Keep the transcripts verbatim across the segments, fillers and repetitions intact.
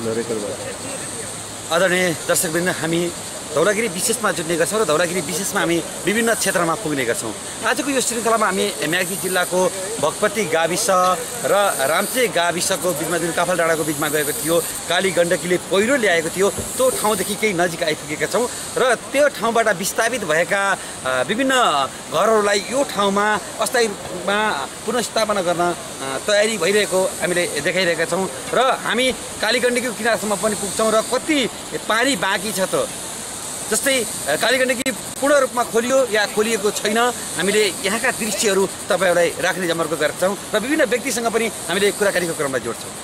आदरणीय दर्शकवृन्द, हामी धौलागिरी विशेषमा जुट्ने गर्छौँ र धौलागिरी विशेषमा हामी विभिन्न क्षेत्रमा पुग्ने गर्छौँ। आजको यो श्रृङ्खलामा हामी म्याग्दी जिल्लाको भगपति गाविस र रामचे गाविसको बिचमा जुन काफल डाँडाको बिचमा गएको थियो, काली गण्डकीले पहिरो ल्याएको थियो, त्यो ठाउँदेखि केही नजिक आइपुगेका छौँ र त्यो ठाउँबाट विस्थापित भएका विभिन्न घरहरूलाई यो ठाउँमा अस्थायी रूपमा पुनर्स्थापना गर्न तयारी भइरहेको हामीले देखाइरहेका छौँ र हामी काली गण्डकीको किनारसम्म पनि पुग्छौँ र कति पानी बाँकी छ त, जस्तै काली गण्डकी पूर्ण रूपमा खोलियो या खोलिएको छैन, हामीले यहाँका दृश्यहरू तपाईँहरूलाई राख्ने जमर्को गर्छौँ र विभिन्न व्यक्तिसँग पनि हामीले कुराकानीको क्रमलाई जोड्छौँ।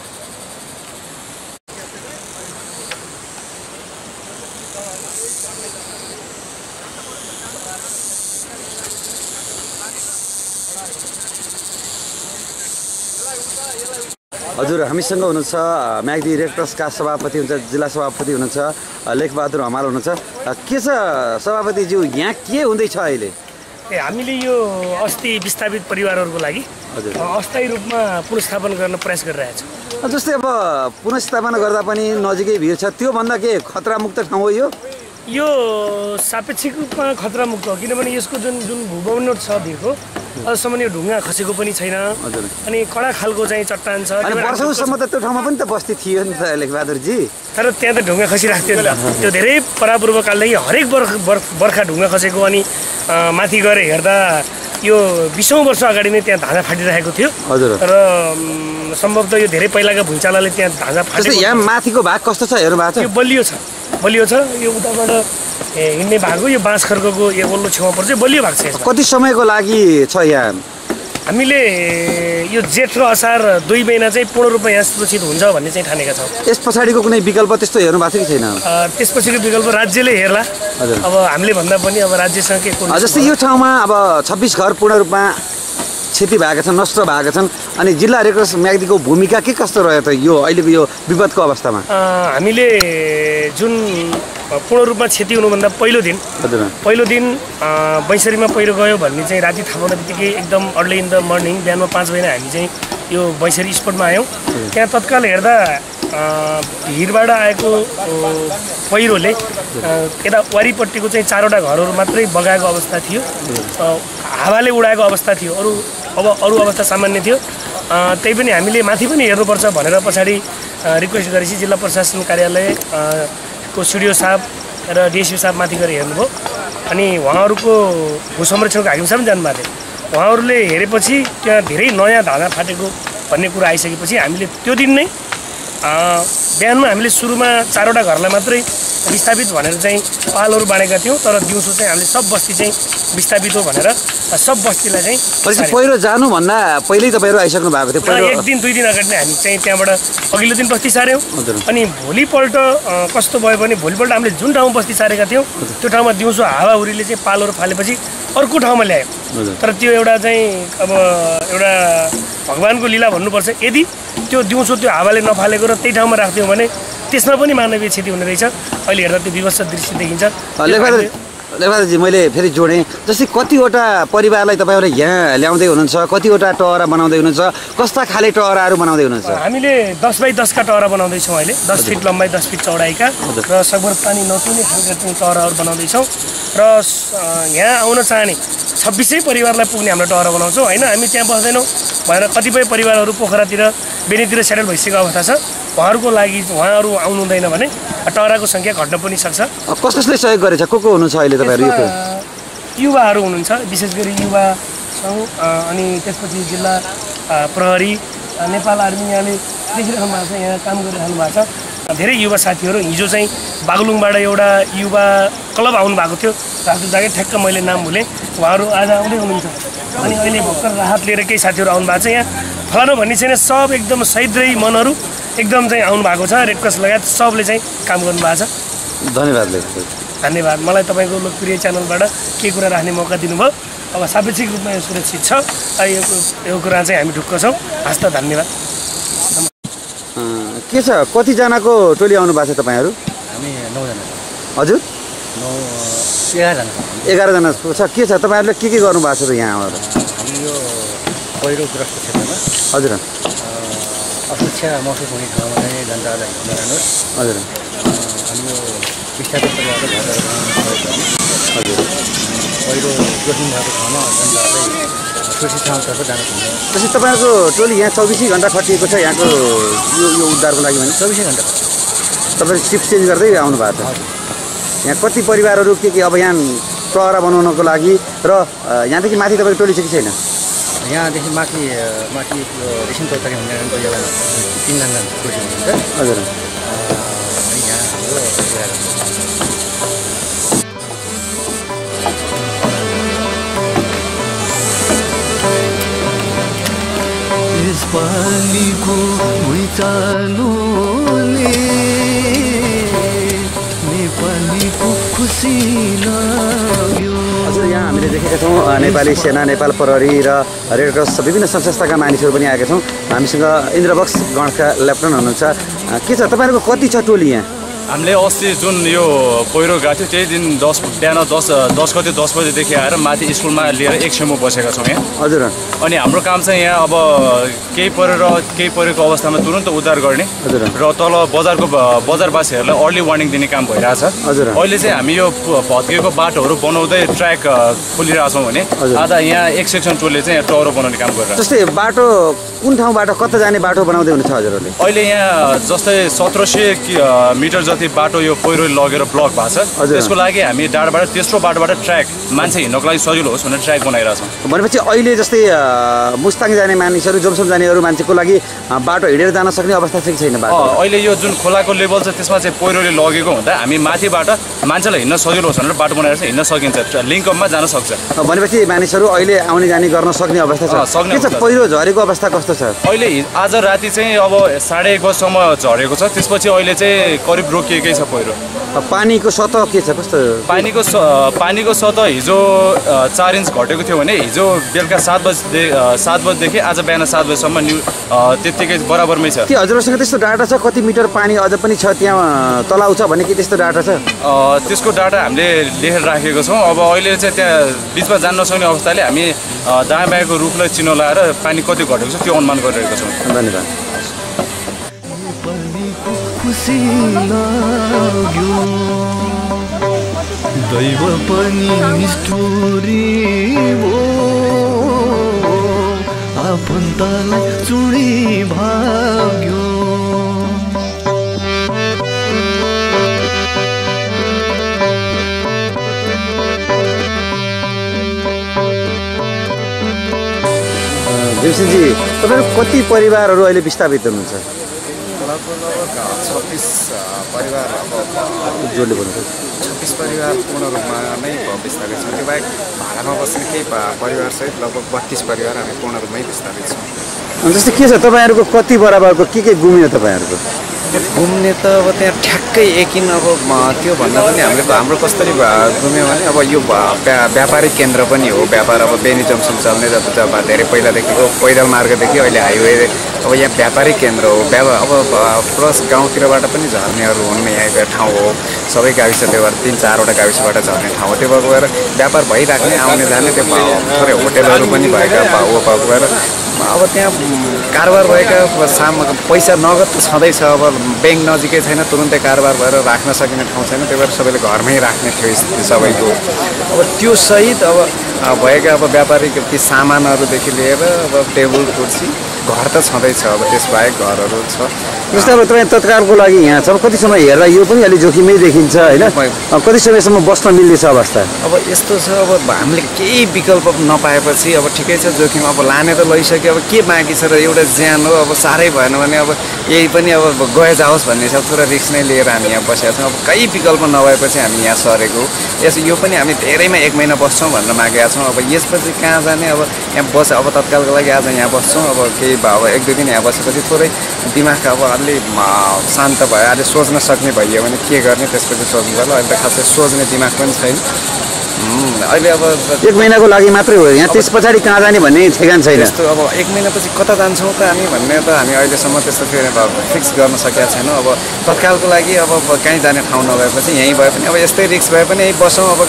हजुर, हामीसँग हुनुहुन्छ म्याग्दी रेड क्रसका सभापति हुन्छ, जिल्ला सभापति हुनुहुन्छ लेखबहादुर हमाल हुनुहुन्छ। के छ सभापतिज्यू, यहाँ के हुँदैछ अहिले? ए हामीले यो अस्ति विस्थापित परिवारहरूको लागि हजुर अस्थायी रूपमा पुनर्स्थापना गर्न प्रयास गरिरहेका छौँ। जस्तै अब पुनर्स्थापना गर्दा पनि नजिकै भिड छ, त्योभन्दा के खतरामुक्त ठाउँ हो यो? यो सापेक्षिक रूपमा खतरामुक्त हो, किनभने यसको जुन जुन भूबनोट छ भिरको अझसम्म यो ढुङ्गा खसेको पनि छैन अनि कडा खालको चाहिँ चट्टान छ। वर्षौँसम्म त त्यो ठाउँमा पनि त बस्ती थियो नि त लेखबहादुरजी, तर त्यहाँ त ढुङ्गा खसिरहेको थियो नि त। त्यो धेरै परापूर्व कालदेखि हरेक वर्ष बर्खा ढुङ्गा खसेको अनि माथि गएर हेर्दा यो बिसौँ वर्ष अगाडि नै त्यहाँ धाँजा फाटिरहेको थियो। हजुर, र सम्भवतः यो धेरै पहिलाका भुइँचालोले त्यहाँ धाँजा फाटेको। यहाँ माथिको भाग कस्तो छ हेर्नु भएको छ? यो बलियो छ, बलियो छ। यो उताबाट हिँड्ने भागको यो बाँस खर्कको यो वल्लो छेउमा पर्छ, बलियो भाग छ। कति समयको लागि छ यहाँ? हामीले यो जेठ र असार दुई महिना चाहिँ पूर्ण रूपमा यहाँ सुरक्षित हुन्छ भन्ने चाहिँ ठानेका छौँ। यस पछाडिको कुनै विकल्प त्यस्तो हेर्नु भएको छ कि छैन? त्यसपछिको विकल्प राज्यले हेर्ला। अब हामीले भन्दा पनि अब राज्यसँग के को जस्तै यो ठाउँमा अब छब्बिस घर पूर्ण रूपमा क्षति भएका छन्, नष्ट भएका छन्, अनि जिल्ला रेड क्रस म्याग्दीको भूमिका के कस्तो रह्यो त यो अहिलेको यो विपदको अवस्थामा? हामीले जुन पूर्ण रूपमा क्षति हुनुभन्दा पहिलो दिन पहिलो दिन बैसरीमा पहिरो गयो भन्ने चाहिँ राति थाहा पाउने बित्तिकै एकदम अर्ली इन द मर्निङ बिहानमा पाँच बजीमा हामी चाहिँ यो बैसरी स्पटमा आयौँ। त्यहाँ तत्काल हेर्दा भिरबाट आएको पहिरोले यता वारिपट्टिको चाहिँ चारवटा घरहरू मात्रै बगाएको अवस्था थियो, हावाले उडाएको अवस्था थियो, अरू अब अरू अवस्था सामान्य थियो। त्यही पनि हामीले माथि पनि हेर्नुपर्छ भनेर पछाडि रिक्वेस्ट गरेपछि जिल्ला प्रशासन कार्यालय को सिडिओ साहब र डिएसपी साहब माथि गएर हेर्नुभयो अनि उहाँहरूको भू संरक्षणको हाकिम साहब पनि जानुभएको थियो। उहाँहरूले हेरेपछि त्यहाँ धेरै नयाँ धाँधा फाटेको भन्ने कुरा आइसकेपछि हामीले त्यो दिन नै बिहानमा हामीले सुरुमा चारवटा घरलाई मात्रै विस्थापित भनेर चाहिँ पालहरू बाँडेका थियौँ, तर दिउँसो चाहिँ हामीले सब बस्ती चाहिँ विस्थापित हो भनेर सब बस्तीलाई चाहिँ पहिरो जानुभन्दा पहिल्यै तपाईँहरू आइसक्नु भएको थियो? एक दिन दुई दिन अगाडि नै हामी चाहिँ त्यहाँबाट अघिल्लो दिन बस्ती सार्यौँ अनि भोलिपल्ट कस्तो भयो भने भोलिपल्ट हामीले जुन ठाउँमा बस्ती सारेका थियौँ त्यो ठाउँमा दिउँसो हावाहुरीले चाहिँ पालहरू फालेपछि अर्को ठाउँमा ल्यायो। तर त्यो एउटा चाहिँ अब एउटा भगवान्को लीला भन्नुपर्छ। यदि त्यो दिउँसो त्यो हावाले नफालेको र त्यही ठाउँमा राख्थ्यौँ भने त्यसमा पनि मानवीय क्षति हुने रहेछ। अहिले हेर्दा त्यो विवश दृश्य देखिन्छ। लेखबहादुरजी, मैले फेरि जोडेँ, जस्तै कतिवटा परिवारलाई तपाईँहरू यहाँ ल्याउँदै हुनुहुन्छ, कतिवटा टहरा बनाउँदै हुनुहुन्छ, कस्ता खाले टहराहरू बनाउँदै हुनुहुन्छ? हामीले दस बाई दसका टहरा बनाउँदैछौँ अहिले, दस फिट लम्बाइ दस फिट चौडाइका र सकभर पानी नचुने खालका चाहिँ टहराहरू बनाउँदैछौँ र यहाँ आउन चाहने छब्बिसै परिवारलाई पुग्ने हाम्रो टहरा बनाउँछौँ होइन। हामी त्यहाँ बस्दैनौँ भनेर कतिपय परिवारहरू पोखरातिर बेनीतिर सेटल भइसकेको अवस्था छ, उहाँहरूको लागि उहाँहरू आउनु हुँदैन भने टहराको सङ्ख्या घट्न पनि सक्छ। कस कसले सहयोग गरेछ? को को हुनुहुन्छ अहिले तपाईँहरू? युवाहरू हुनुहुन्छ, विशेष गरी युवा सङ्घ अनि त्यसपछि जिल्ला प्रहरी, नेपाल आर्मी यहाँले देखिरहनु भएको छ, यहाँ काम गरिरहनु भएको छ। धेरै युवा साथीहरू, हिजो चाहिँ बागलुङबाट एउटा युवा क्लब आउनु भएको थियो, रातो ज्याकेट, ठ्याक्क मैले नाम भुलेँ, उहाँहरू आज आउँदै हुनुहुन्छ। अनि अहिले भर्खर राहत लिएर केही साथीहरू आउनु भएको छ। यहाँ फलानु भन्ने छैन, सब एकदम सहिद्रै मनहरू एकदम चाहिँ आउनु भएको छ। रेड क्रस लगायत सबले चाहिँ काम गर्नुभएको छ। धन्यवाद धन्यवाद। मलाई तपाईँको लोकप्रिय च्यानलबाट के कुरा राख्ने मौका दिनुभयो। अब सापेक्षिक रूपमा यो सुरक्षित छ, यो कुरा चाहिँ हामी ढुक्क छौँ। हस्त धन्यवाद। के छ, कतिजनाको टोली आउनु भएको छ तपाईँहरू? हामी नौजना। हजुर, नौ एघारजना एघारजना छ। के छ, तपाईँहरूले के के गर्नुभएको छ त यहाँ आएर? हामी यो पहिरोग्रस्त क्षेत्रमा हजुर असुरक्षा महसुस हुने ठाउँमा चाहिँ जनतालाई नरानुहोस्। हजुर हाम्रो विस्थापित परिवारको घरहरू बनाउनु हजुर पहिलो जोखिम भएको ठाउँमा जनतालाई सुरक्षित ठाउँतर्फ जानु पर्ने। त्यसै तपाईँहरूको टोली यहाँ चौबिसै घन्टा खटिएको छ यहाँको यो यो उद्धारको लागि भने चौबिसै घन्टा तपाईँले सिफ्ट चेन्ज गर्दै आउनु भएको छ। यहाँ कति परिवारहरू के के अब यहाँ प्रहरा बनाउनको लागि र यहाँदेखि माथि तपाईँको टोली छ कि छैन? यहाँदेखि माथि माथि रेसिम चौतारी हुने जग्गामा तिनजना टोली हुनुहुन्छ। हजुर यहाँ हाम्रो यसपालिको भुइँचालोले नेपालीको खुसी लाग्यो। हजुर यहाँ हामीले देखेका छौँ नेपाली सेना, नेपाल प्रहरी र रेड क्रस विभिन्न सङ्घ संस्थाका मानिसहरू पनि आएका छौँ। हामीसँग इन्द्रबक्स गणका लेफ्टनन्ट हुनुहुन्छ। के छ तपाईँहरूको कति छ टोली यहाँ? हामीले अस्ति जुन यो पहिरो गएको थियो त्यही दिन दस बिहान दस दस गते दस बजेदेखि आएर माथि स्कुलमा लिएर एक छेउमा बसेका छौँ यहाँ। हजुर अनि हाम्रो काम चाहिँ यहाँ अब केही परेर केही परेको अवस्थामा तुरन्त उद्धार गर्ने हजुर र तल बजारको बजारवासीहरूलाई अर्ली वार्निङ दिने काम भइरहेछ। हजुर अहिले चाहिँ हामी यो भत्किएको बाटोहरू बनाउँदै ट्र्याक खोलिरहेछौँ भने आज यहाँ एक सेक्सन टोलले चाहिँ यहाँ टहरो बनाउने काम गरिरहेछ। जस्तै बाटो कुन ठाउँबाट कता जाने बाटो बनाउँदै हुनुहुन्छ हजुरहरूले? अहिले यहाँ जस्तै सत्र सय मिटर जति बाटो यो पहिरो लगेर ब्लक भएको छ। त्यसको लागि हामी डाँडाबाट तेस्रो बाटोबाट ट्र्याक मान्छे हिँड्नको लागि सजिलो होस् भनेर ट्र्याक बनाइरहेछौँ। भनेपछि अहिले जस्तै मुस्ताङ जाने मानिसहरू जोमसोम जानेहरू मान्छेको लागि बाटो हिँडेर जान सक्ने अवस्था चाहिँ छैन बाटो? अहिले यो जुन खोलाको लेभल छ त्यसमा चाहिँ पहिरोले लगेको हुँदा हामी माथिबाट मान्छेलाई हिँड्न सजिलो होस् भनेर बाटो बनाएर हिँड्न सकिन्छ, लिङ्कअपमा जान सक्छ। भनेपछि मानिसहरू अहिले आउने जाने गर्न सक्ने अवस्था छ। सक्ने के छ पहिरो झरेको अवस्था कस्तो छ? अहिले आज राति चाहिँ अब साढे एक बजीसम्म झरेको छ। त्यसपछि अहिले चाहिँ करिब रोकिएकै छ पहिरो। पानीको सतह के छ कस्तो? पानीको पानीको सतह हिजो चार इन्च घटेको थियो भने हिजो बेलुका सात बजी सात बजीदेखि आज बिहान सात बजीसम्म न्यु त्यत्तिकै बराबरमै छ। के हजुरहरूसँग त्यस्तो डाटा छ कति मिटर पानी अझ पनि छ त्यहाँ तलाउ छ भने के त्यस्तो डाटा छ? त्यसको डाटा हामीले लेखेर राखेको छौँ। अब अहिले चाहिँ त्यहाँ बिचमा जान नसक्ने अवस्थाले हामी दायाँ बायाँको रुखलाई चिनो लगाएर पानी कति घटेको छ त्यो अनुमान गरिरहेको छौँ। धन्यवाद। खुसी लाग्यो दैव पनि निष्ठुरी भो आफन्तलाई चुडी भाग्यो। भीमसेनजी तपाईँहरू कति परिवारहरू अहिले विस्थापित हुनुहुन्छ? छत्तिस परिवार अब जोडले भन्नुहुन्छ छत्तिस परिवार पूर्ण रूपमा नै विस्थापित छौँ। त्यो बाहेक भाडामा बस्ने केही परिवारसहित लगभग बत्तिस परिवार हामी पूर्ण रूपमै विस्थापित छौँ। जस्तै के छ तपाईँहरूको कति बराबरको के के गुम्यो तपाईँहरूको? घुम्ने त अब त्यहाँ ठ्याक्कै एकिन अब त्यो भन्दा पनि हामीले हाम्रो कसरी घुम्यो भने अब यो व्यापारिक केन्द्र पनि हो। व्यापार अब बेनी जम्सन चल्ने जब जब धेरै पहिलादेखिको पैदल मार्गदेखि अहिले हाइवे अब यहाँ व्यापारिक केन्द्र हो। व्यापार अब प्लस गाउँतिरबाट पनि झर्नेहरू हुन् यहाँ ठाउँ हो। सबै गाविस त्यो भएर तिन चारवटा गाविसबाट झर्ने ठाउँ हो। त्यो भएको भएर व्यापार भइराख्ने आउने जाने त्यो थोरै होटेलहरू पनि भएका भाउ भएको भएर अब त्यहाँ कारोबार भएका साम पैसा नगद त छँदैछ। अब ब्याङ्क नजिकै छैन, तुरुन्तै कारोबार भएर राख्न सकिने ठाउँ छैन। त्यही भएर सबैले घरमै राख्ने थियो स्थिति सबैको। अब त्यो सहित अब भएका अब व्यापारिक ती सामानहरूदेखि लिएर अब टेबल कुर्सी घर त छँदैछ। अब त्यसबाहेक घरहरू छ। जस्तै अब तपाईँ तत्कालको लागि यहाँ छ, कति समय हेर्दा यो पनि अलिक जोखिमै देखिन्छ होइन? कति समयसम्म बस्न मिल्ने छ अवस्था? अब यस्तो छ, अब हामीले केही विकल्प नपाएपछि अब ठिकै छ जोखिम अब लाने त लैसक्यो। अब के बाँकी छ र एउटा ज्यान हो। अब साह्रै भएन भने अब यही पनि अब गए जाओस् भन्ने हिसाब थोरै रिस्क नै लिएर हामी यहाँ बसेका छौँ। अब केही विकल्प नभएपछि हामी यहाँ सरेको। यस यो पनि हामी धेरैमा एक महिना बस्छौँ भनेर मागेका छौँ। अब यसपछि कहाँ जाने? अब यहाँ बस अब तत्कालको लागि आज यहाँ बस्छौँ। अब केही अब एक दुई दिन यहाँ बसेपछि थोरै दिमाग अब अलि शान्त भयो, अहिले सोच्न सक्ने भइयो भने के गर्ने त्यसपछि सोच्नु पर्यो। अहिले त खासै सोच्ने दिमाग पनि छैन अहिले। अब एक महिनाको लागि मात्रै हो यहाँ, त्यस पछाडि कहाँ जाने भन्ने ठेगान छैन। त्यस्तो अब एक महिनापछि कता जान्छौँ त हामी भन्ने त हामी अहिलेसम्म त्यस्तो फिक्स गर्न सकेका छैनौँ। अब तत्कालको लागि अब कहीँ जाने ठाउँ नभएपछि यहीँ भए पनि अब यस्तै रिस्क भए पनि यहीँ बसौँ। अब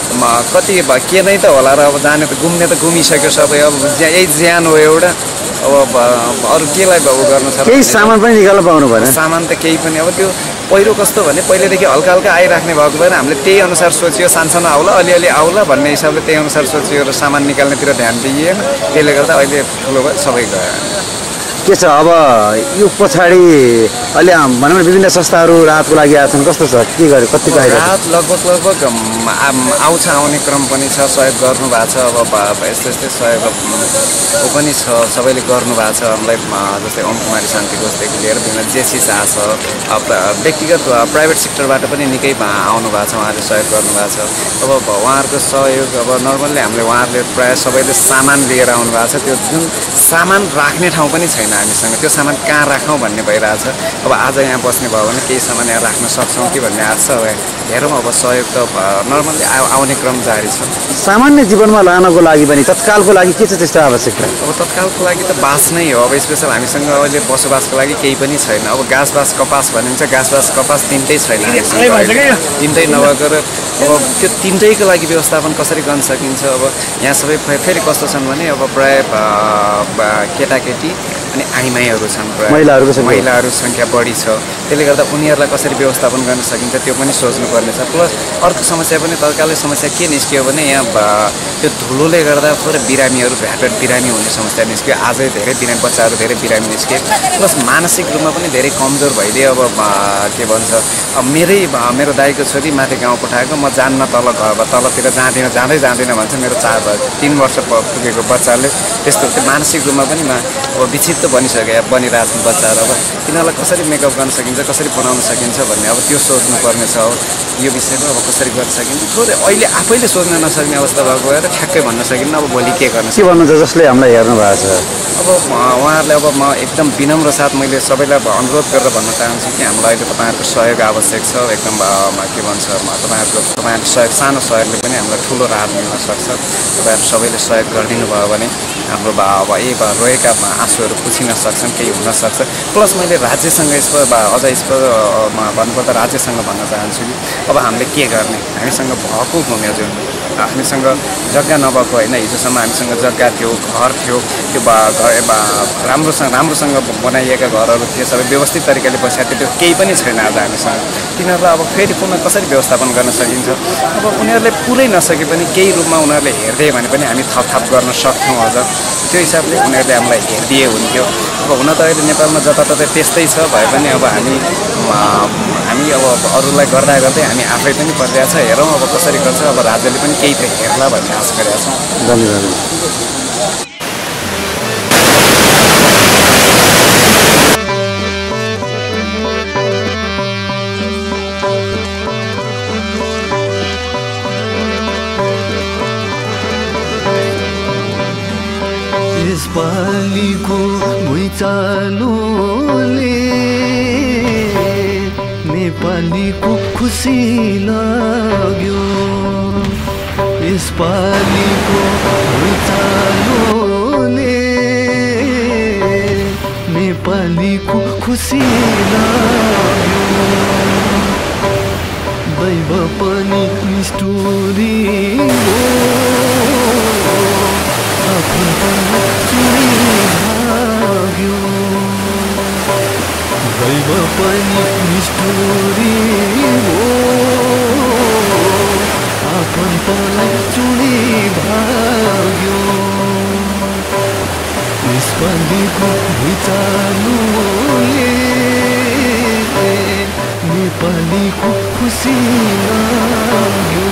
कति के नै त होला र अब जाने त घुम्ने त घुमिसक्यो सबै अब यही ज्यान हो एउटा अब अरू केलाई उ गर्नु छ केही सामान पनि निकाल्न पाउनु भएन सामान त केही पनि अब त्यो पहिरो कस्तो भने पहिलेदेखि हल्का हल्का आइराख्ने भएको भएर हामीले त्यही अनुसार सोचियो सानसानो आउला अलिअलि आउला भन्ने हिसाबले त्यही अनुसार सोचियो र सामान निकाल्नेतिर ध्यान दिइएन त्यसले गर्दा अहिले ठुलो भयो सबै गयो के छ अब यो पछाडि अहिले भनौँ न विभिन्न संस्थाहरू राहतको लागि आएछन् कस्तो छ के गर्यो कति राहत लगभग लगभग आउँछ आउने क्रम पनि छ सहयोग गर्नु भएको छ अब यस्तै यस्तै सहयोग पनि छ सबैले गर्नु भएको छ हामीलाई जस्तै ओम कुमारी शान्ति घोषदेखि लिएर विभिन्न जेसी शाह छ व्यक्तिगत प्राइभेट सेक्टरबाट पनि निकै आउनु भएको छ उहाँले सहयोग गर्नुभएको छ अब उहाँहरूको सहयोग अब नर्मल्ली हामीले उहाँहरूले प्रायः सबैले सामान लिएर आउनु भएको छ त्यो जुन सामान राख्ने ठाउँ पनि छैन हामीसँग त्यो सामान कहाँ राखौँ भन्ने भइरहेछ अब आज यहाँ बस्ने भयो भने केही सामान यहाँ राख्न सक्छौँ कि भन्ने आश छ अब हेरौँ अब सहयोग त नर्मल्ली आउने क्रम जारी छ सामान्य जीवनमा लानको लागि पनि तत्कालको लागि के छ त्यस्तो आवश्यकता अब तत्कालको लागि त बास नै हो अब स्पेसल हामीसँग अहिले बसोबासको लागि केही पनि छैन अब घाँस बास कपास भनिन्छ घाँस बास कपास तिनटै छैन तिनटै नभएको अब त्यो तिनटैको लागि व्यवस्थापन कसरी गर्न सकिन्छ अब यहाँ सबै फेरि कस्तो छन् भने अब प्रायः केटाकेटी अनि आइमाईहरू छन् प्रायः महिलाहरूको महिलाहरू सङ्ख्या बढी छ त्यसले गर्दा उनीहरूलाई कसरी व्यवस्थापन गर्न सकिन्छ त्यो पनि सोच्नुपर्नेछ प्लस अर्को समस्या पनि तत्कालै समस्या के निस्क्यो भने यहाँ त्यो धुलोले गर्दा थोरै बिरामीहरू भ्यापेट बिरामी हुने समस्या निस्क्यो आजै धेरै बिरामी बच्चाहरू धेरै बिरामी निस्के प्लस मानसिक रूपमा पनि धेरै कमजोर भइदियो अब के भन्छ अब मेरै मेरो दाइको छोरी माथि गाउँ पठाएको म जान्न तल घर तलतिर जाँदिनँ जाँदै जाँदिनँ भन्छ मेरो चार तिन वर्ष पुगेको बच्चाले त्यस्तो त्यो मानसिक रूपमा पनि अब विचित्र बनिसक्यो बनिरहेछन् बच्चाहरू अब तिनीहरूलाई कसरी मेकअप गर्न सकिन्छ कसरी बनाउन सकिन्छ भन्ने अब त्यो सोच्नुपर्ने छ अब यो विषयमा अब कसरी गर्न सकिन्छ थोरै अहिले आफैले सोच्न नसक्ने अवस्था भएको भएर ठ्याक्कै भन्न सकिन्न अब भोलि के गर्न के भन्नुहुन्छ जसले हामीलाई हेर्नु भएको छ अब उहाँहरूले अब म एकदम विनम्र साथ मैले सबैलाई अनुरोध गरेर भन्न चाहन्छु कि हामीलाई अहिले तपाईँहरूको सहयोग आवश्यक छ एकदम के भन्छ तपाईँहरूको तपाईँहरूको सहयोग सानो सहयोगले पनि हामीलाई ठुलो राहत मिल्न सक्छ तपाईँहरू सबैले सहयोग गरिदिनु भयो भने हाम्रो अब यही रोएका आँसुहरू पुछिन सक्छन् केही हुनसक्छ प्लस मैले राज्यसँग यसो अझ यसो भन्नुपर्दा राज्यसँग भन्न चाहन्छु कि अब हामीले के गर्ने हामीसँग भएको घुम्यो जुन हामीसँग जग्गा नभएको होइन हिजोसम्म हामीसँग जग्गा थियो घर थियो त्यो राम्रोसँग राम्रोसँग बनाइएका घरहरू थिए सबै व्यवस्थित तरिकाले बसेको थियो त्यो केही पनि छैन आज हामीसँग तिनीहरूलाई अब फेरि पुनः कसरी व्यवस्थापन गर्न सकिन्छ अब उनीहरूले पुरै नसके पनि केही रूपमा उनीहरूले हेर्दै भने पनि हामी थपथाप गर्न सक्थ्यौँ अझ त्यो हिसाबले उनीहरूले हामीलाई हेरिदिए हुन्थ्यो अब हुन त अहिले नेपालमा जताततै त्यस्तै छ भए पनि अब हामी हामी अब अरूलाई गर्दा गर्दै हामी आफै पनि परिरहेको छ हेरौँ अब कसरी गर्छ अब राज्यले पनि केही त हेर्ला भन्ने आशा गरेका छौँ धन्यवाद यसपालिको भुइँचालोले नेपालीको खुसी लाग्यो यसपालिको भुइँचालोले नेपालीको खुसी लाग्यो दैव पनि निष्ठुरी हो भाग्यो दैव पनि निष्ठुरी हो आफन्तलाई चुनी भाग्यो यसपालिको भुइँचालोले नेपालीको खुसी लाग्यो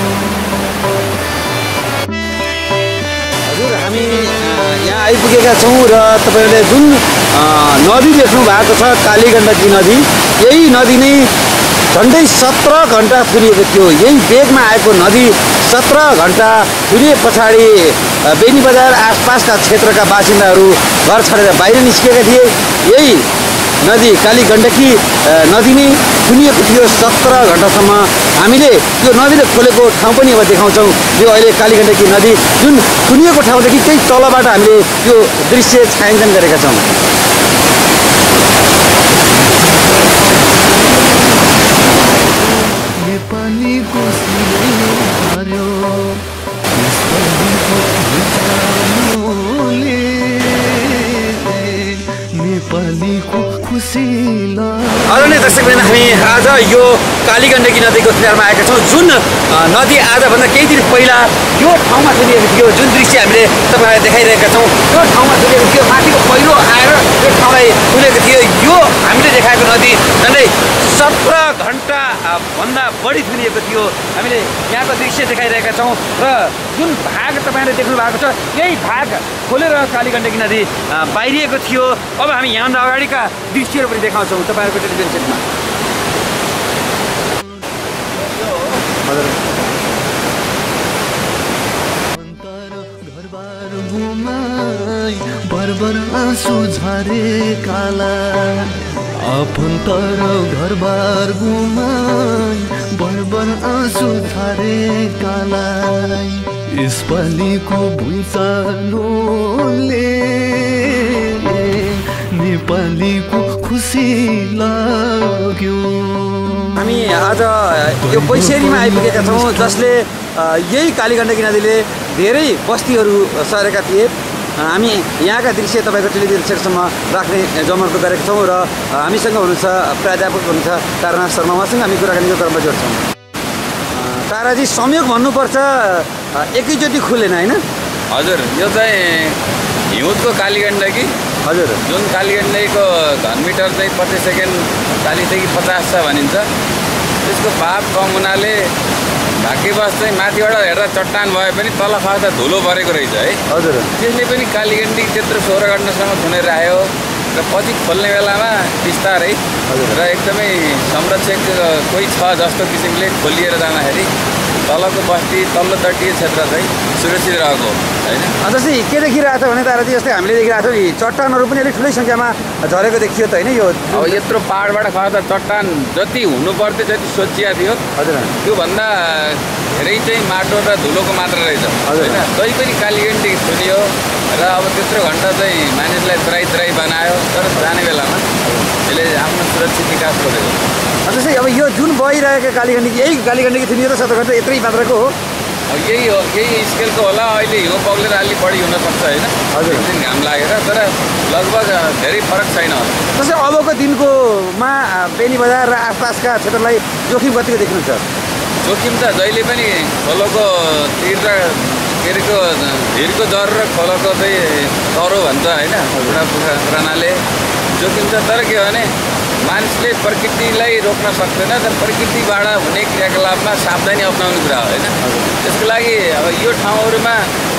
हामी यहाँ आइपुगेका छौँ र तपाईँहरूले जुन नदी देख्नु भएको छ कालीगण्डकी नदी यही नदी नै झन्डै सत्र घन्टा फुरिएको थियो यही वेगमा आएको नदी सत्र घन्टा फुरिए पछाडि बेनी बजार आसपासका क्षेत्रका बासिन्दाहरू घर छोडेर बाहिर निस्किएका थिए यही नदी कालीगण्डकी नदी नै थुनिएको थियो सत्र घन्टासम्म हामीले यो नदीले खोलेको ठाउँ पनि अब देखाउँछौँ यो अहिले कालीगण्डकी नदी जुन थुनिएको ठाउँदेखि केही तलबाट हामीले यो दृश्य छायाङ्कन गरेका छौँ नेपालीको आदरणीय दर्शकवृन्द, हामी आज यो कालीगण्डकी नदीको किनारमा आएका छौँ, जुन नदी आजभन्दा केही दिन पहिला यो ठाउँमा चलिएको थियो। जुन दृश्य हामीले तपाईँलाई देखाइरहेका छौँ, यो ठाउँमा चलिएको थियो। माथिको पहिरो आएर यो ठाउँलाई खुलेको थियो। यो हामीले देखाएको नदी झन्डै सत्र घन्टा भन्दा बढी थुनिएको थियो। हामीले यहाँको दृश्य देखाइरहेका छौँ र जुन भाग तपाईँले देख्नु भएको छ, यही भाग खोलेर कालीगण्डकी नदी बाहिरिएको थियो। अब हामी यहाँभन्दा अगाडिका दृश्यहरू पनि देखाउँछौँ तपाईँहरूको टेलिभिजन सेटमा। बरबर आँसु झरे काला आफन्त र घरबार गुमाई बरबर आँसु झरे काला यसपालिको भुइँचालोले नेपालीको खुसी लाग्यो। हामी आज यो बैसेरीमा आइपुगेका छौँ, जसले यही कालीगण्डकी नदीले धेरै बस्तीहरू सरेका थिए। हामी यहाँका दृश्य तपाईँको टेलिभिजन सेटसम्म राख्ने जमर्को गरेका छौँ र हामीसँग हुनुहुन्छ प्राध्यापक हुनुहुन्छ तारानाथ शर्मा, उहाँसँग हामी कुराकानीको क्रममा जोड्छौँ। ताराजी, संयोग भन्नुपर्छ एकैचोटि खुलेन होइन? हजुर, यो चाहिँ हिउँदको कालीगण्डकी। हजुर, जुन कालीगण्डकीको घन मिटर चाहिँ प्रति सेकेन्ड चालिसदेखि पचास छ भनिन्छ। त्यसको भाव कम हुनाले भाग्यवश चाहिँ माथिबाट हेर्दा चट्टान भए पनि तल खाँदा धुलो परेको रहेछ है। हजुर, त्यसले पनि कालीगण्डकी त्यत्रो सोह्र घन्टासम्म थुनेर राख्यो र पछि खोल्ने बेलामा बिस्तारै र एकदमै संरक्षक कोही छ जस्तो किसिमले खोलिएर जाँदाखेरि तलको बस्ती तल्लो तटीय क्षेत्र चाहिँ सुरक्षित रहेको होइन। जस्तै के देखिरहेको छ भने ताराजी, जस्तै हामीले देखिरहेको छौँ नि चट्टानहरू पनि अलिक ठुलै सङ्ख्यामा झरेको देखियो त होइन? यो अब यत्रो पाहाडबाट खर्दा चट्टान जति हुनु पर्थ्यो जति सोचिया थियो, हजुर, त्योभन्दा धेरै चाहिँ माटो र धुलोको मात्र रहेछ होइन। तै पनि कालीगण्डकी थुनियो र अब त्यत्रो घन्टा चाहिँ मानिसलाई त्राई त्राई बनायो, तर जाने बेलामा त्यसले आफ्नो सुरक्षित विकास गरेको। जस्तै अब यो जुन बहिरहेको कालीगण्डकी, यही कालीगण्डकी थुनियो त सत्र घन्टा यत्रै मात्रको हो? अब यही हो, यही स्केलको होला। अहिले हिउँ पग्लेर अलिक बढी हुनसक्छ होइन, हजुर, एकदिन घाम लागेर, तर लगभग धेरै फरक छैन होला। जस्तै अबको दिनकोमा बेनी बजार र आसपासका क्षेत्रलाई जोखिम कतिको देख्नुहुन्छ? जोखिम त जहिले पनि खोलोको तिर र के अरेको भिरको जर र खोलोको चाहिँ तरो भन्छ होइन, बुढा पुरानाले जोखिम छ। तर के हो भने मानिसले प्रकृतिलाई रोक्न सक्दैन, तर प्रकृतिबाट हुने क्रियाकलापमा सावधानी अप्नाउने कुरा हो होइन। त्यसको लागि अब यो ठाउँहरूमा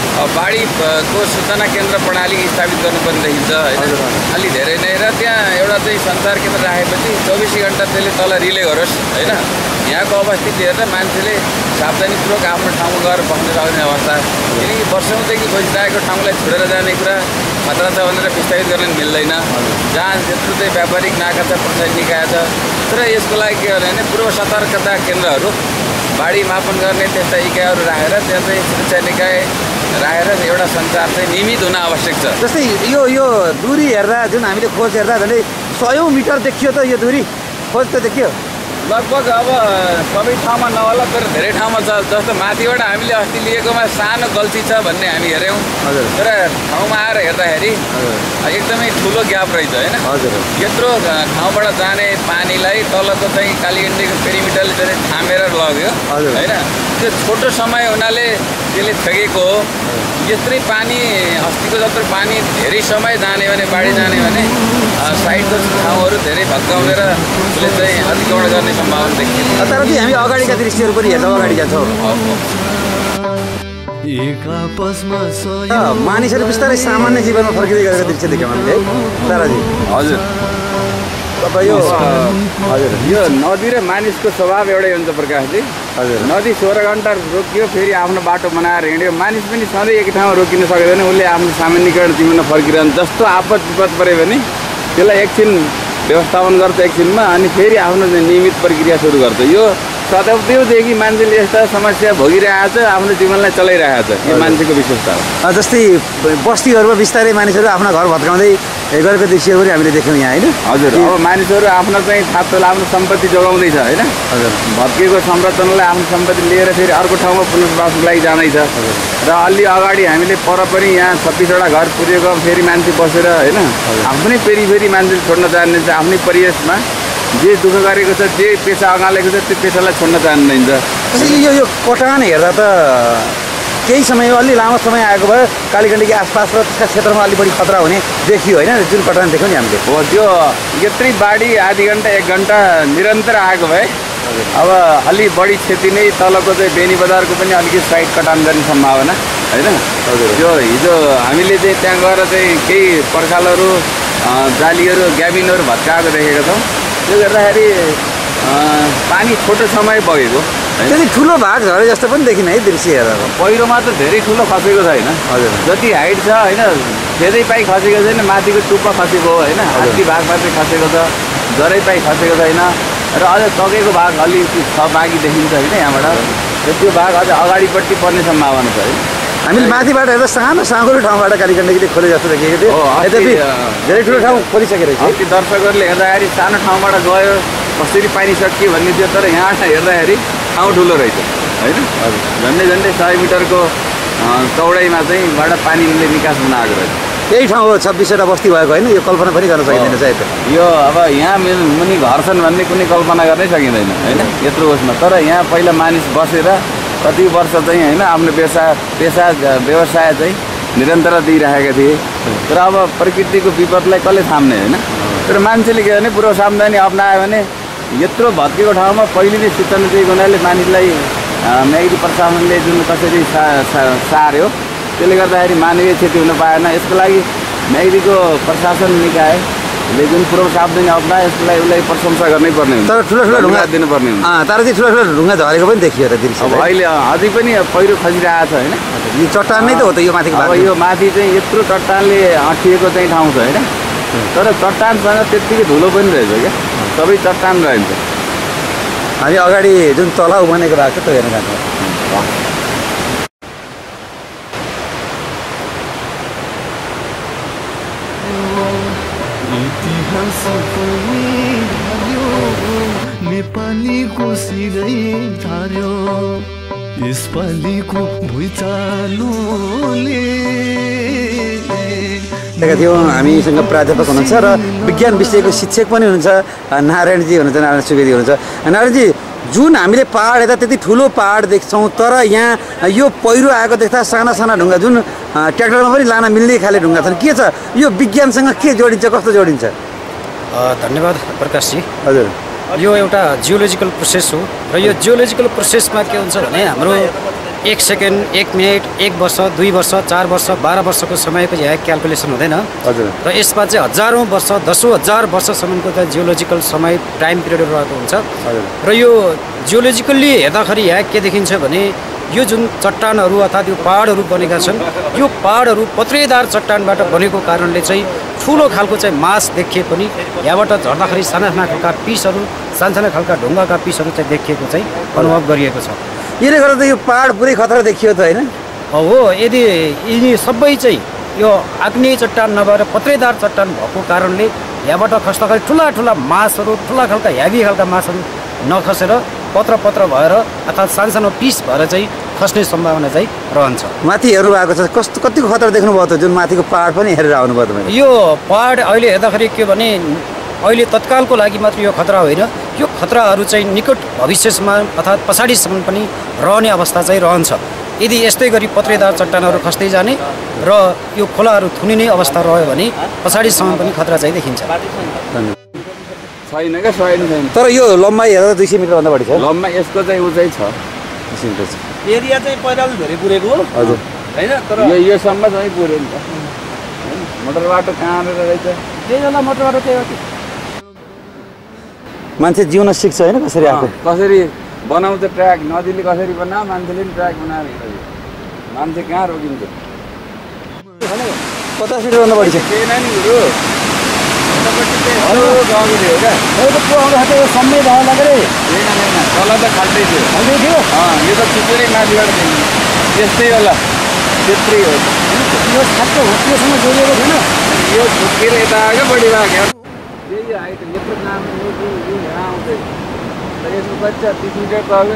बाढीको सूचना केन्द्र प्रणाली स्थापित गर्नुपर्ने देखिन्छ होइन, अलि धेरै नै। र त्यहाँ एउटा चाहिँ सञ्चार केन्द्र राखेपछि चौबिसै घन्टा त्यसले तल रिले गरोस् होइन। यहाँको अवस्थिति हेरेर मान्छेले सावधानीपूर्वक आफ्नो ठाउँमा गएर बस्न सक्ने अवस्था, किनकि वर्षौँदेखि बसिरहेको ठाउँलाई छोडेर जाने कुरा खतरा छ भनेर विस्थापित गर्न मिल्दैन। जहाँ त्यत्रो चाहिँ व्यापारिक नाका छ, प्रशासनिक निकाय छ, तर यसको लागि के गर्ने भने पूर्व सतर्कता केन्द्रहरू, बाढी मापन गर्ने त्यस्ता इकाइहरू राखेर त्यहाँ चाहिँ सुरक्षा निकाय राखेर एउटा सञ्चार चाहिँ नियमित हुन आवश्यक छ। जस्तै यो यो दूरी हेर्दा, जुन हामीले खोज हेर्दा झन्डै सयौँ मिटर देखियो त यो दूरी, खोज त देखियो लगभग। अब सबै ठाउँमा नहोला, तर धेरै ठाउँमा छ। जस्तो माथिबाट हामीले अस्ति लिएकोमा सानो गल्ती छ भन्ने हामी हेऱ्यौँ, तर ठाउँमा आएर हेर्दाखेरि एकदमै ठुलो ग्याप रहेछ होइन। यत्रो ठाउँबाट जाने पानीलाई तलको चाहिँ कालीगण्डकीको पेरिमिटरले चाहिँ थामेर लग्यो होइन। त्यो छोटो समय हुनाले त्यसले ठगेको हो। यत्रै पानी अस्तिको जत्रो पानी धेरै समय जाने भने, बाढी जाने भने साइडको ठाउँहरू धेरै भत्काउने र त्यसले चाहिँ अतिक्रमण गर्ने सम्भावना देखिन्छ। तर पनि हामी अगाडिका दृश्यहरू पनि हेर्छौँ, अगाडिका छौँ। मानिसहरू बिस्तारै सामान्य जीवनमा फर्किँदै गरेको दृश्य देख्यौँ हामीले है ताराजी। हजुर, अब यो हजुर यो नदी र मानिसको स्वभाव एउटै हुन्छ प्रकाशजी। हजुर, नदी सोह्र घन्टा रोकियो, फेरि आफ्नो बाटो बनाएर हिँड्यो। मानिस पनि सधैँ एक ठाउँमा रोकिन सक्दैन, उसले आफ्नो सामान्यकरण जीवनमा फर्किरहन्छ। जस्तो आपद विपद पऱ्यो भने त्यसलाई एकछिन व्यवस्थापन गर्छ एकछिनमा, अनि फेरि आफ्नो नियमित प्रक्रिया सुरु गर्छ। यो शताब्दीदेखि मान्छेले यस्ता समस्या भोगिरहेको छ, आफ्नो जीवनलाई चलाइरहेको छ। यो मान्छेको विशेषता हो। जस्तै बस्तीहरूमा बिस्तारै मानिसहरू आफ्ना घर भत्काउँदै गरेको दृश्यहरू पनि हामीले देख्यौँ यहाँ होइन। हजुर, अब मानिसहरू आफ्नो चाहिँ थाप्तोलाई आफ्नो सम्पत्ति जोगाउँदैछ होइन। हजुर, भत्किएको संरचनालाई आफ्नो सम्पत्ति लिएर फेरि अर्को ठाउँमा पुनर्वासको लागि जाँदैछ। र अलि अगाडि हामीले पर पनि यहाँ छत्तिसवटा घर पुगेको, फेरि मान्छे बसेर होइन आफ्नै फेरि फेरि मान्छेले छोड्न चाहने चाहिँ आफ्नै परिवेशमा जे दुःख गरेको छ जे पेसा अँगालेको छ त्यो पेसालाई छोड्न चाहँदैन। यो यो कटान हेर्दा त केही समय अलि लामो समय आएको भए कालीगण्डकी आसपास र त्यसका क्षेत्रमा अलि बढी खतरा हुने देखियो होइन, जुन कटान देख्यौँ नि हामीले। हो त्यो यत्रै बाढी आधी घन्टा एक घन्टा निरन्तर आएको भए अब अलि बढी क्षति नै तलको चाहिँ बेनी बजारको पनि अलिकति साइड कटान गर्ने सम्भावना होइन। त्यो हिजो हामीले चाहिँ त्यहाँ गएर चाहिँ केही पर्खालहरू जालीहरू ग्याबिनहरू भत्काएको देखेका छौँ। त्यो गर्दाखेरि पानी छोटो समय बगेको त्यति ठुलो भाग झरे जस्तो पनि देखिन है दृश्य हेरेर। पहिरोमा त धेरै ठुलो खसेको छैन, हजुर जति हाइट छ होइन फेदै पाइ खसेको छैन, माथिको टुप्पा खसेको हो होइन, हात्ती भाग मात्रै खसेको छ, जरै पाइ खसेको छैन र अझ तगेको भाग अलिकति छ बाँकी देखिन्छ होइन यहाँबाट। र त्यो भाग अझ अगाडिपट्टि पर्ने सम्भावना छ है। हामीले माथिबाट हेर्दा सानो साँगुरो ठाउँबाट कालीगण्डकीले खोले जस्तो देखेको थियो, यद्यपि धेरै ठुलो ठाउँ खोलिसकेको रहेछ। अस्ति दर्शकहरूले हेर्दाखेरि सानो ठाउँबाट गयो कसरी पानी सकियो भन्ने थियो, तर यहाँ हेर्दाखेरि ठाउँ ठुलो रहेछ होइन। झन्डै झन्डै सय मिटरको चौडाइमा चाहिँ बाट पानीले निकास हुन आएको रहेछ। यही ठाउँ हो छब्बिसवटा बस्ती भएको होइन, यो कल्पना पनि गर्न सकिँदैन सायद। यो अब यहाँ मुनि घर छन् भन्ने कुनै कल्पना गर्नै सकिँदैन होइन यत्रो उसमा। तर यहाँ पहिला मानिस बसेर कति वर्ष चाहिँ होइन आफ्नो पेसा पेसा व्यवसाय चाहिँ निरन्तर दिइराखेका थिए। तर अब प्रकृतिको विपदलाई कसले थाम्ने होइन। तर मान्छेले के भने पुरो सावधानी अप्नायो भने यत्रो भत्केको ठाउँमा पहिले नै सूचना दिएको हुनाले मानिसलाई म्याग्दी प्रशासनले जुन कसरी सा सार्यो त्यसले गर्दाखेरि मानवीय क्षति हुन पाएन। यसको लागि म्याग्दीको प्रशासन निकायले जुन पूर्व सावधानी अप्नायो यसको लागि उसलाई प्रशंसा गर्नै पर्ने हुन्छ। तर ठुलो ठुलो ढुङ्गा दिनुपर्ने हुन्छ। तर चाहिँ ठुलो ठुलो ढुङ्गा झरेको पनि देखियो त दृश्य। अब अहिले अझै पनि पहिरो खसिरहेको छ होइन। यो चट्टान नै त हो त यो माथिको भाग। अब यो माथि चाहिँ यत्रो चट्टानले अँठिएको चाहिँ ठाउँ छ होइन। तर चट्टानसँग त्यत्तिकै धुलो पनि रहेछ क्या, सबै चट्टान रहन्छ। हामी अगाडि जुन तलाउ बनेको भएको छ त्यो हेर्न जान्छौँ। इतिहास नेपालीको सिरै झार्यो यसपालिको भुइँचालोले। देखेका थियौँ हामीसँग प्राध्यापक हुनुहुन्छ र विज्ञान विषयको शिक्षक पनि हुनुहुन्छ नारायणजी हुनुहुन्छ, नारायण सुवेदी हुनुहुन्छ। नारायणजी, जुन हामीले पहाड हेर्दा त्यति ठुलो पहाड देख्छौँ तर यहाँ यो पहिरो आएको देख्दा साना साना ढुङ्गा जुन ट्र्याक्टरमा पनि लान मिल्ने खाले ढुङ्गा छन्, के छ यो विज्ञानसँग के जोडिन्छ, कस्तो जोडिन्छ? धन्यवाद प्रकाशजी। हजुर, यो एउटा जियोलोजिकल प्रोसेस हो र यो जियोलोजिकल प्रोसेसमा के हुन्छ भने हाम्रो एक सेकेन्ड, एक मिनट, एक वर्ष, दुई वर्ष, चार वर्ष, बाह्र वर्षको समयको यहाँ क्यालकुलेसन हुँदैन। हजुर। र यसमा चाहिँ हजारौँ वर्ष, दसौँ हजार वर्षसम्मको त जियोलोजिकल समय टाइम पिरियड रहेको हुन्छ। र यो जियोलोजिकल्ली हेर्दाखेरि यहाँ के देखिन्छ भने यो जुन चट्टानहरू अर्थात् यो पहाडहरू बनेका छन्, यो पहाडहरू पत्रेदार चट्टानबाट बनेको कारणले चाहिँ ठुलो खालको चाहिँ मास देखिए पनि यहाँबाट झर्दाखेरि साना साना खालका पिसहरू, सानसाना खालका ढुङ्गाका पिसहरू चाहिँ देखिएको चाहिँ अनुभव गरिएको छ। यसले गर्दा त यो पहाड पुरै खतरा देखियो त होइन? हो, यदि यिनी सबै चाहिँ यो आग्नेय चट्टान नभएर पत्रेदार चट्टान भएको कारणले यहाँबाट खस्दाखेरि ठुला ठुला मासहरू, ठुला खालका हेभी खालका मासहरू नखसेर पत्र पत्र भएर अर्थात् सानसानो पिस भएर चाहिँ खस्ने सम्भावना चाहिँ रहन्छ। माथि हेर्नु भएको छ, कस्तो कतिको खतरा देख्नुभयो त? जुन माथिको पहाड पनि हेरेर आउनुभयो तपाईँ? यो पहाड अहिले हेर्दाखेरि के भने अहिले तत्कालको लागि मात्र यो खतरा होइन, यो खतराहरू चाहिँ निकट भविष्यमा अर्थात् पछाडिसम्म पनि रहने अवस्था चाहिँ रहन्छ। यदि यस्तै गरी पत्रेदार चट्टानहरू खस्दै जाने र यो खोलाहरू थुनिने अवस्था रह्यो भने पछाडिसम्म पनि खतरा चाहिँ देखिन्छ। छैन क्या, छैन छैन। तर यो लम्बाइ हेर्दा दुई सय मिटरभन्दा बढी छ। लम्बाइ यसको चाहिँ उचाइ छ, दुई सय मिटर छ। एरिया चाहिँ पहिलाले धेरै पुरेको हो हजुर होइन, तर यो योसम्म चाहिँ पुऱ्यो नि त। मोटर बाटो कहाँ रहेछ? त्यही होला मोटर बाटो त्यही हो। मान्छे जिउन सिक्छ होइन कसरी आएको, कसरी बनाउँछ ट्र्याक, नदीले कसरी बनायो मान्छेले पनि ट्र्याक बनाएर हिँड्छ। मान्छे कहाँ रोकिन्छ? पचास मिटरभन्दा बढी छ। केही नानीहरू सम्मै भयो लगेर तल त खाल्दै थियो, खाल्दै थियो। यो त चुपेरै माथिबाट थियो, त्यस्तै होला, त्यत्रै हो। यो ठ्याक्क होस्टेलसँग जोडिएको थिएन, यो झुकेर यता आएको बढी भएको यही हाइट यत्रो काम आउँदै र यसको बच्चा तिस मिटर तल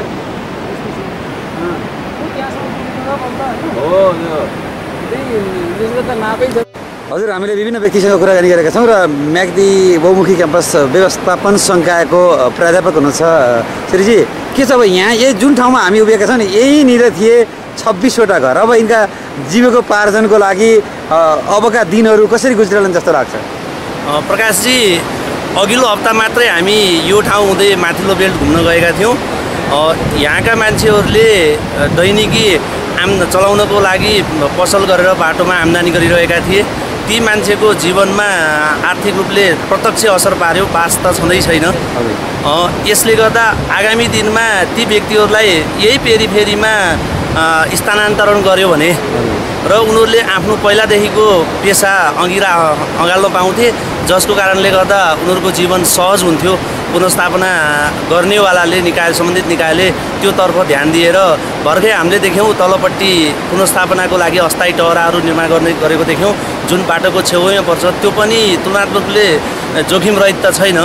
हो। यो त्यसको त नापै छ। हजुर हामीले विभिन्न व्यक्तिसँग कुराकानी गरेका छौँ र म्याग्दी बहुमुखी क्याम्पस व्यवस्थापन संकायको प्राध्यापक हुनुहुन्छ श्रीजी। के छ अब यहाँ यही जुन ठाउँमा हामी उभिएका छौँ नि यहीँनिर थिए छब्बिसवटा घर। अब यिनका जीविकोपार्जनको लागि अबका दिनहरू कसरी गुज्रलान् जस्तो लाग्छ? प्रकाशजी, अघिल्लो हप्ता मात्रै हामी यो ठाउँ हुँदै माथिल्लो बेल्ट घुम्न गएका थियौँ। यहाँका मान्छेहरूले दैनिकी आम चलाउनको लागि पसल गरेर बाटोमा आम्दानी गरिरहेका थिए। ती मान्छेको जीवनमा आर्थिक रूपले प्रत्यक्ष असर पार्यो, बास त छँदै छैन। यसले गर्दा आगामी दिनमा ती व्यक्तिहरूलाई यही पेरिफेरीमा स्थानान्तरण गर्यो भने र उनीहरूले आफ्नो पहिलादेखिको पेसा अँगिरा अँगाल्न पाउँथे, जसको कारणले गर्दा उनीहरूको जीवन सहज हुन्थ्यो। पुनर्स्थापना गर्नेवालाले निकाय सम्बन्धित निकायले त्योतर्फ ध्यान दिएर भर्खरै हामीले देख्यौँ तलपट्टि पुनर्स्थापनाको लागि अस्थायी टहराहरू निर्माण गर्ने गरेको देख्यौँ, जुन बाटोको छेउमा पर्छ। त्यो पनि तुलनात्मकले जोखिम रहित त छैन,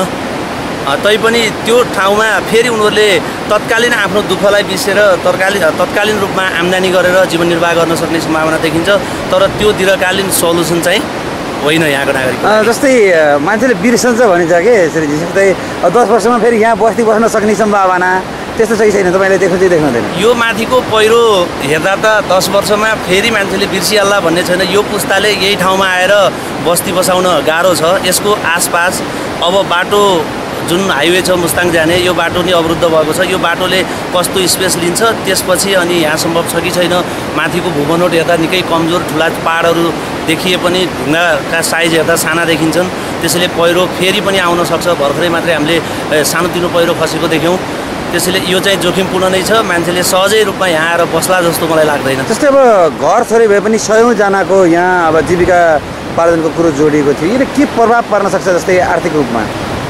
तैपनि त्यो ठाउँमा फेरि उनीहरूले तत्कालीन आफ्नो दुःखलाई बिर्सेर तत्कालीन तत्कालीन रूपमा आम्दानी गरेर जीवन निर्वाह गर्न सक्ने सम्भावना देखिन्छ। तर त्यो दीर्घकालीन सल्युसन चाहिँ होइन यहाँको नागरिक। जस्तै मान्छेले बिर्सन्छ भनिन्छ कि श्रीजी, जस्तै दस वर्षमा फेरि यहाँ बस्ती बस्न सक्ने सम्भावना त्यस्तो चाहिँ छैन, तपाईँले देख्नु चाहिँ देख्नुहुँदैन? यो माथिको पहिरो हेर्दा त दस वर्षमा फेरि मान्छेले बिर्सिहाल्ला भन्ने छैन। यो पुस्ताले यही ठाउँमा आएर बस्ती बसाउन गाह्रो छ। यसको आसपास अब बाटो जुन हाइवे छ मुस्ताङ जाने, यो बाटो नि अवरुद्ध भएको छ। यो बाटोले कस्तो स्पेस लिन्छ त्यसपछि अनि यहाँ सम्भव छ कि छैन। माथिको भूबनोट हेर्दा निकै कमजोर, ठुला पहाडहरू देखिए पनि ढुङ्गाका साइज हेर्दा साना देखिन्छन्। त्यसैले पहिरो फेरि पनि आउन सक्छ। भर्खरै मात्रै हामीले सानोतिनो पहिरो खसेको देख्यौँ। त्यसैले यो चाहिँ जोखिमपूर्ण नै छ। मान्छेले सहजै रूपमा यहाँ आएर बस्ला जस्तो मलाई लाग्दैन। जस्तै अब घर छोरी भए पनि सयौँजनाको यहाँ अब जीविका पार्जनको कुरो जोडिएको थियो, यो के प्रभाव पर्न सक्छ जस्तै आर्थिक रूपमा?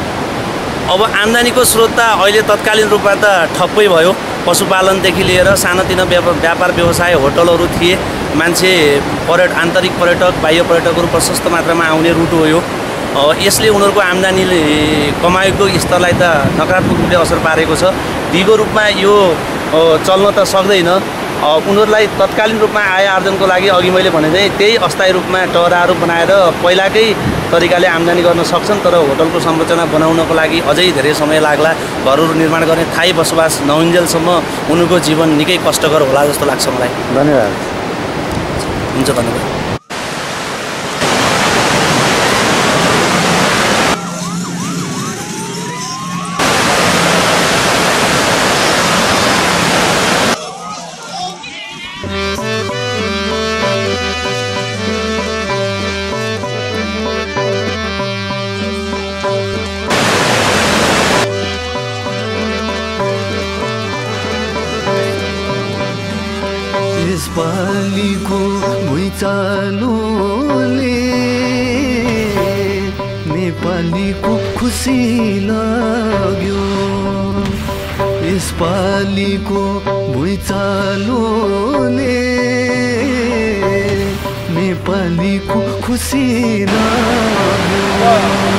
अब आम्दानीको स्रोत त अहिले तत्कालीन रूपमा त ठप्पै भयो। पशुपालनदेखि लिएर सानोतिनो व्यापार व्यवसाय होटलहरू थिए। मान्छे पर्यट आन्तरिक पर्यटक बाह्य पर्यटकहरू प्रशस्त मात्रामा आउने रुट हो यो। यसले उनीहरूको आम्दानीले कमाइको स्तरलाई त नकारात्मक रूपले असर पारेको छ। दिगो रूपमा यो चल्न त सक्दैन। उनीहरूलाई तत्कालीन रूपमा आय आर्जनको लागि अघि मैले भने चाहिँ त्यही अस्थायी रूपमा टहराहरू बनाएर पहिलाकै तरिकाले आम्दानी गर्न सक्छन्। तर होटलको संरचना बनाउनको लागि अझै धेरै समय लाग्ला। घरहरू निर्माण गर्ने थायी बसोबास नहुन्जेलसम्म उनीहरूको जीवन निकै कष्टकर होला जस्तो लाग्छ मलाई। धन्यवाद। हुन्छ, धन्यवाद। यसपालिको भुइँचालोले नेपालीको खुसी लाग्यो। यसपालिको भुइँचालोले नेपालीको खुसी लाग्यो।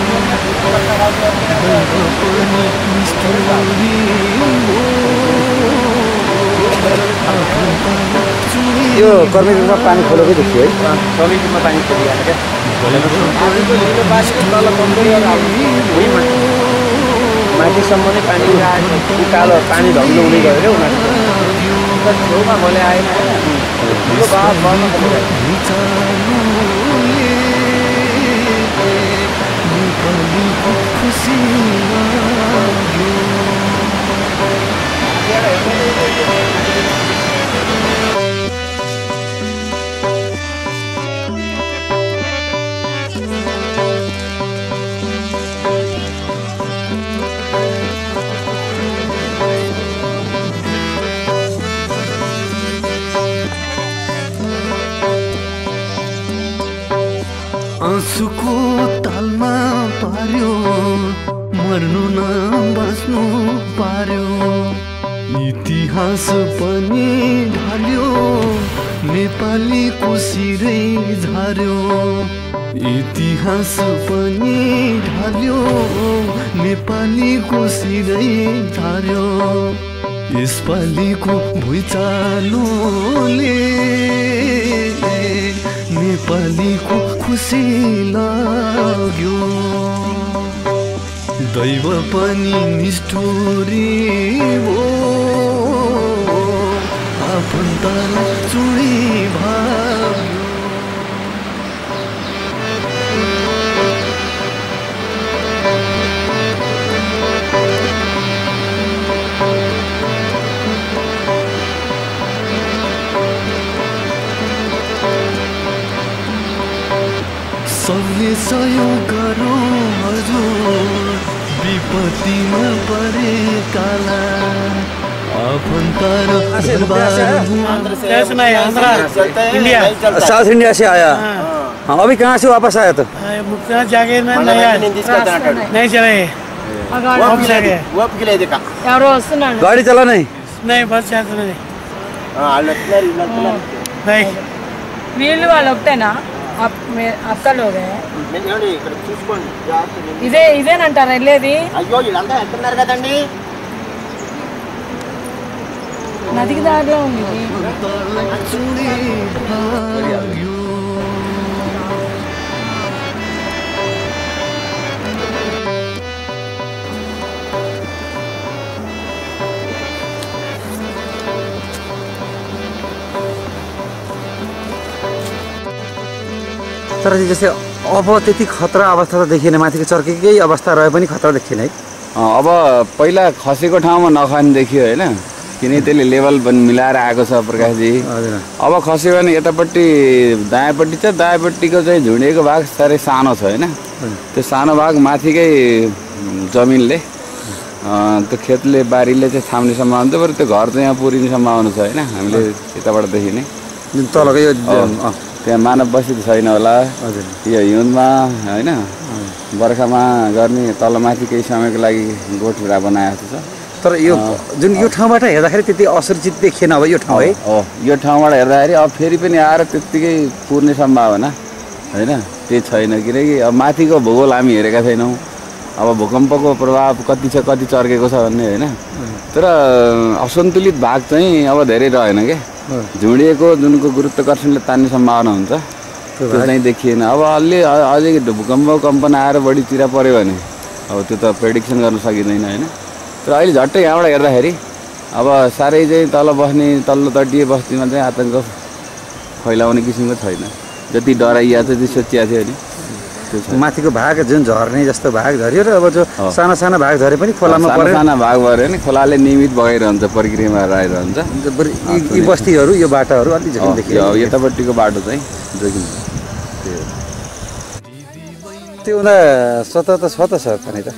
यो कर्मीमा पानी खोलेकै देखियो है, कर्मीमा पानी खोलिहाल्छ क्या। माथिसम्म नै पानी उकालो पानी ढल्लो हुँदै गयो क्या उनीहरू छेउमा मैले आएन ठुलो बात गर्नु खुसी आँसुको तालमा पार्यो, मर्नु न बाँच्नु पार्यो। इतिहास पनि ढाल्यो, नेपालीको सिरै झार्यो। इतिहास पनि ढाल्यो, नेपालीको सिरै झार्यो। यसपालिको भुइँचालोले नेपालीको खुसी लाग्यो दैव पनि निष्ठुरी हो आफन्तलाई चुडी भाग्यो सबले सहयोग गरौँ हजुर विपत्तिमा परेकालाई आफन्त र साउथ इंडिया से आया हाँ अभी कहाँ से वापस आया तो जाके नहीं चले गाड़ी चला नहीं नहीं बस नहीं नहीं వీళ్ళు వాళ్ళు ఒకటేనా आपका लोग है ఇదే ఇదేనంటారా వెళ్ళేది అయ్యో వీళ్ళంతా వెళ్తున్నారు కదండి నదికి దారిలో ఉంది तर जस्तै अब त्यति खतरा अवस्था त देखिएन माथिको चर्केकै अवस्था रहे पनि खतरा देखिएन है अब पहिला खसेको ठाउँमा नखाने देखियो होइन किनकि त्यसले लेभल पनि मिलाएर आएको छ प्रकाशजी अब खस्यो भने यतापट्टि दायाँपट्टि छ दायाँपट्टिको चाहिँ झुन्डिएको भाग साह्रै सानो छ होइन त्यो सानो भाग माथिकै जमिनले त्यो खेतले बारीले चाहिँ थाम्ने सम्भावना छ बरु त्यो घर चाहिँ यहाँ पुरिने सम्भावना छ होइन हामीले यताबाट देखिने जुन तलको यो त्यहाँ मानव बस्ती छैन होला यो हिउँदमा होइन बर्खामा गर्ने तलमाथि केही समयको लागि गोठभेडा बनाएको छ तर यो जुन यो ठाउँबाट हेर्दाखेरि त्यति असुरक्षित देखिएन अब यो ठाउँ है हो यो ठाउँबाट हेर्दाखेरि अब फेरि पनि आएर त्यत्तिकै पुर्ने सम्भावना होइन त्यही छैन किनकि अब माथिको भूगोल हामी हेरेका छैनौँ अब भूकम्पको प्रभाव कति छ कति चर्केको छ भन्ने होइन तर असन्तुलित भाग चाहिँ अब धेरै रहेन क्या झुडिएको जुनको गुरुत्वाकर्षणले तान्ने सम्भावना हुन्छ त्यो चाहिँ देखिएन अब अलि अझै भूकम्प कम्पन आएर बढी चिरा पऱ्यो भने अब त्यो त प्रेडिक्सन गर्न सकिँदैन होइन तर अहिले झट्टै यहाँबाट हेर्दाखेरि अब साह्रै चाहिँ तल बस्ने तल्लो तटीय बस्तीमा चाहिँ आतङ्क फैलाउने किसिमको छैन जति डराइया छ त्यति सोचिएको थियो नि माथिको भाग जुन झर्ने जस्तो भाग झऱ्यो र अब जो साना साना भाग झरे पनि खोलामा साना साना भाग भऱ्यो भने खोलाले नियमित बगाइरहन्छ प्रक्रियामा आइरहन्छ यी बस्तीहरू यो बाटोहरू अलि झन् देखियो यतापट्टिको बाटो चाहिँ जोखिम त्यो हुँदा सतह त छ त सर पानी त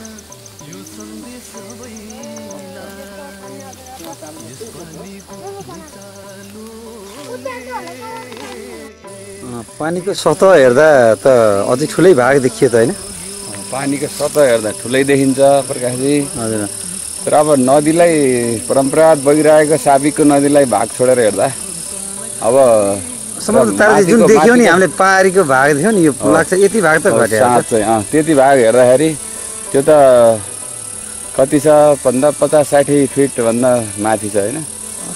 पानीको सतह हेर्दा त अझै ठुलै भाग देखियो त होइन पानीको सतह हेर्दा ठुलै देखिन्छ प्रकाशजी हजुर तर अब नदीलाई परम्परागत बगिरहेको साबिकको नदीलाई भाग छोडेर हेर्दा अब जुन देख्यो नि हामीले पारीको भाग देख्यो नि यो लाग्छ यति भाग त घट्यो त्यति भाग हेर्दाखेरि त्यो त कति छ भन्दा पचास साठी फिटभन्दा माथि छ होइन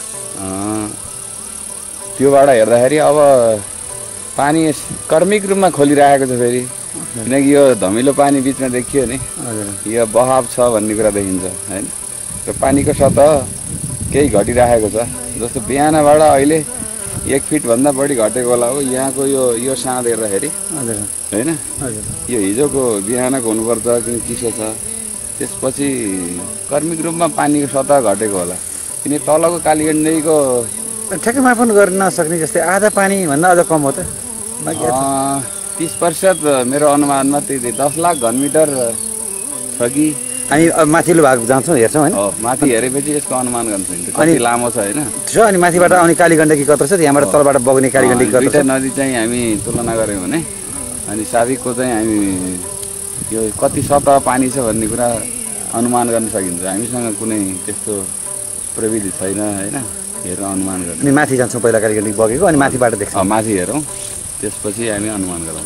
त्योबाट हेर्दाखेरि अब पानी कर्मिक रूपमा खोलिरहेको छ फेरि किनकि यो धमिलो पानी बिचमा देखियो नि यो बहाव छ भन्ने कुरा देखिन्छ होइन र पानीको सतह केही घटिरहेको छ जस्तो बिहानबाट अहिले एक फिटभन्दा बढी घटेको होला हो यहाँको यो यो साँध हेर्दाखेरि होइन यो हिजोको बिहानको हुनुपर्छ किन चिसो छ त्यसपछि कर्मिक रूपमा पानीको सतह घटेको होला किन तलको कालीगण्डीको ठ्याक्कै मापन गर्न नसक्ने जस्तै आधा पानी भन्दा अझ कम हो त तिस प्रतिशत मेरो अनुमानमा त्यही दस लाख घनमिटर छ कि हामी माथिल्लो भाग जान्छौँ हेर्छौँ होइन माथि हेरेपछि यसको अनुमान गर्न सकिन्छ कति लामो छ होइन छ अनि माथिबाट आउने कालीगण्डकी कत्रो छ त्यहाँबाट तलबाट बग्ने कालीगण्डकी कत्रो छ नदी चाहिँ हामी तुलना गऱ्यौँ भने अनि साबिकको चाहिँ हामी यो कति सतह पानी छ भन्ने कुरा अनुमान गर्न सकिन्छ हामीसँग कुनै त्यस्तो प्रविधि छैन होइन हेरेर अनुमान गर्नु अनि माथि जान्छौँ पहिला कालीगण्डकी बगेको अनि माथिबाट देख्छौँ माथि हेरौँ त्यसपछि हामी अनुमान गरौँ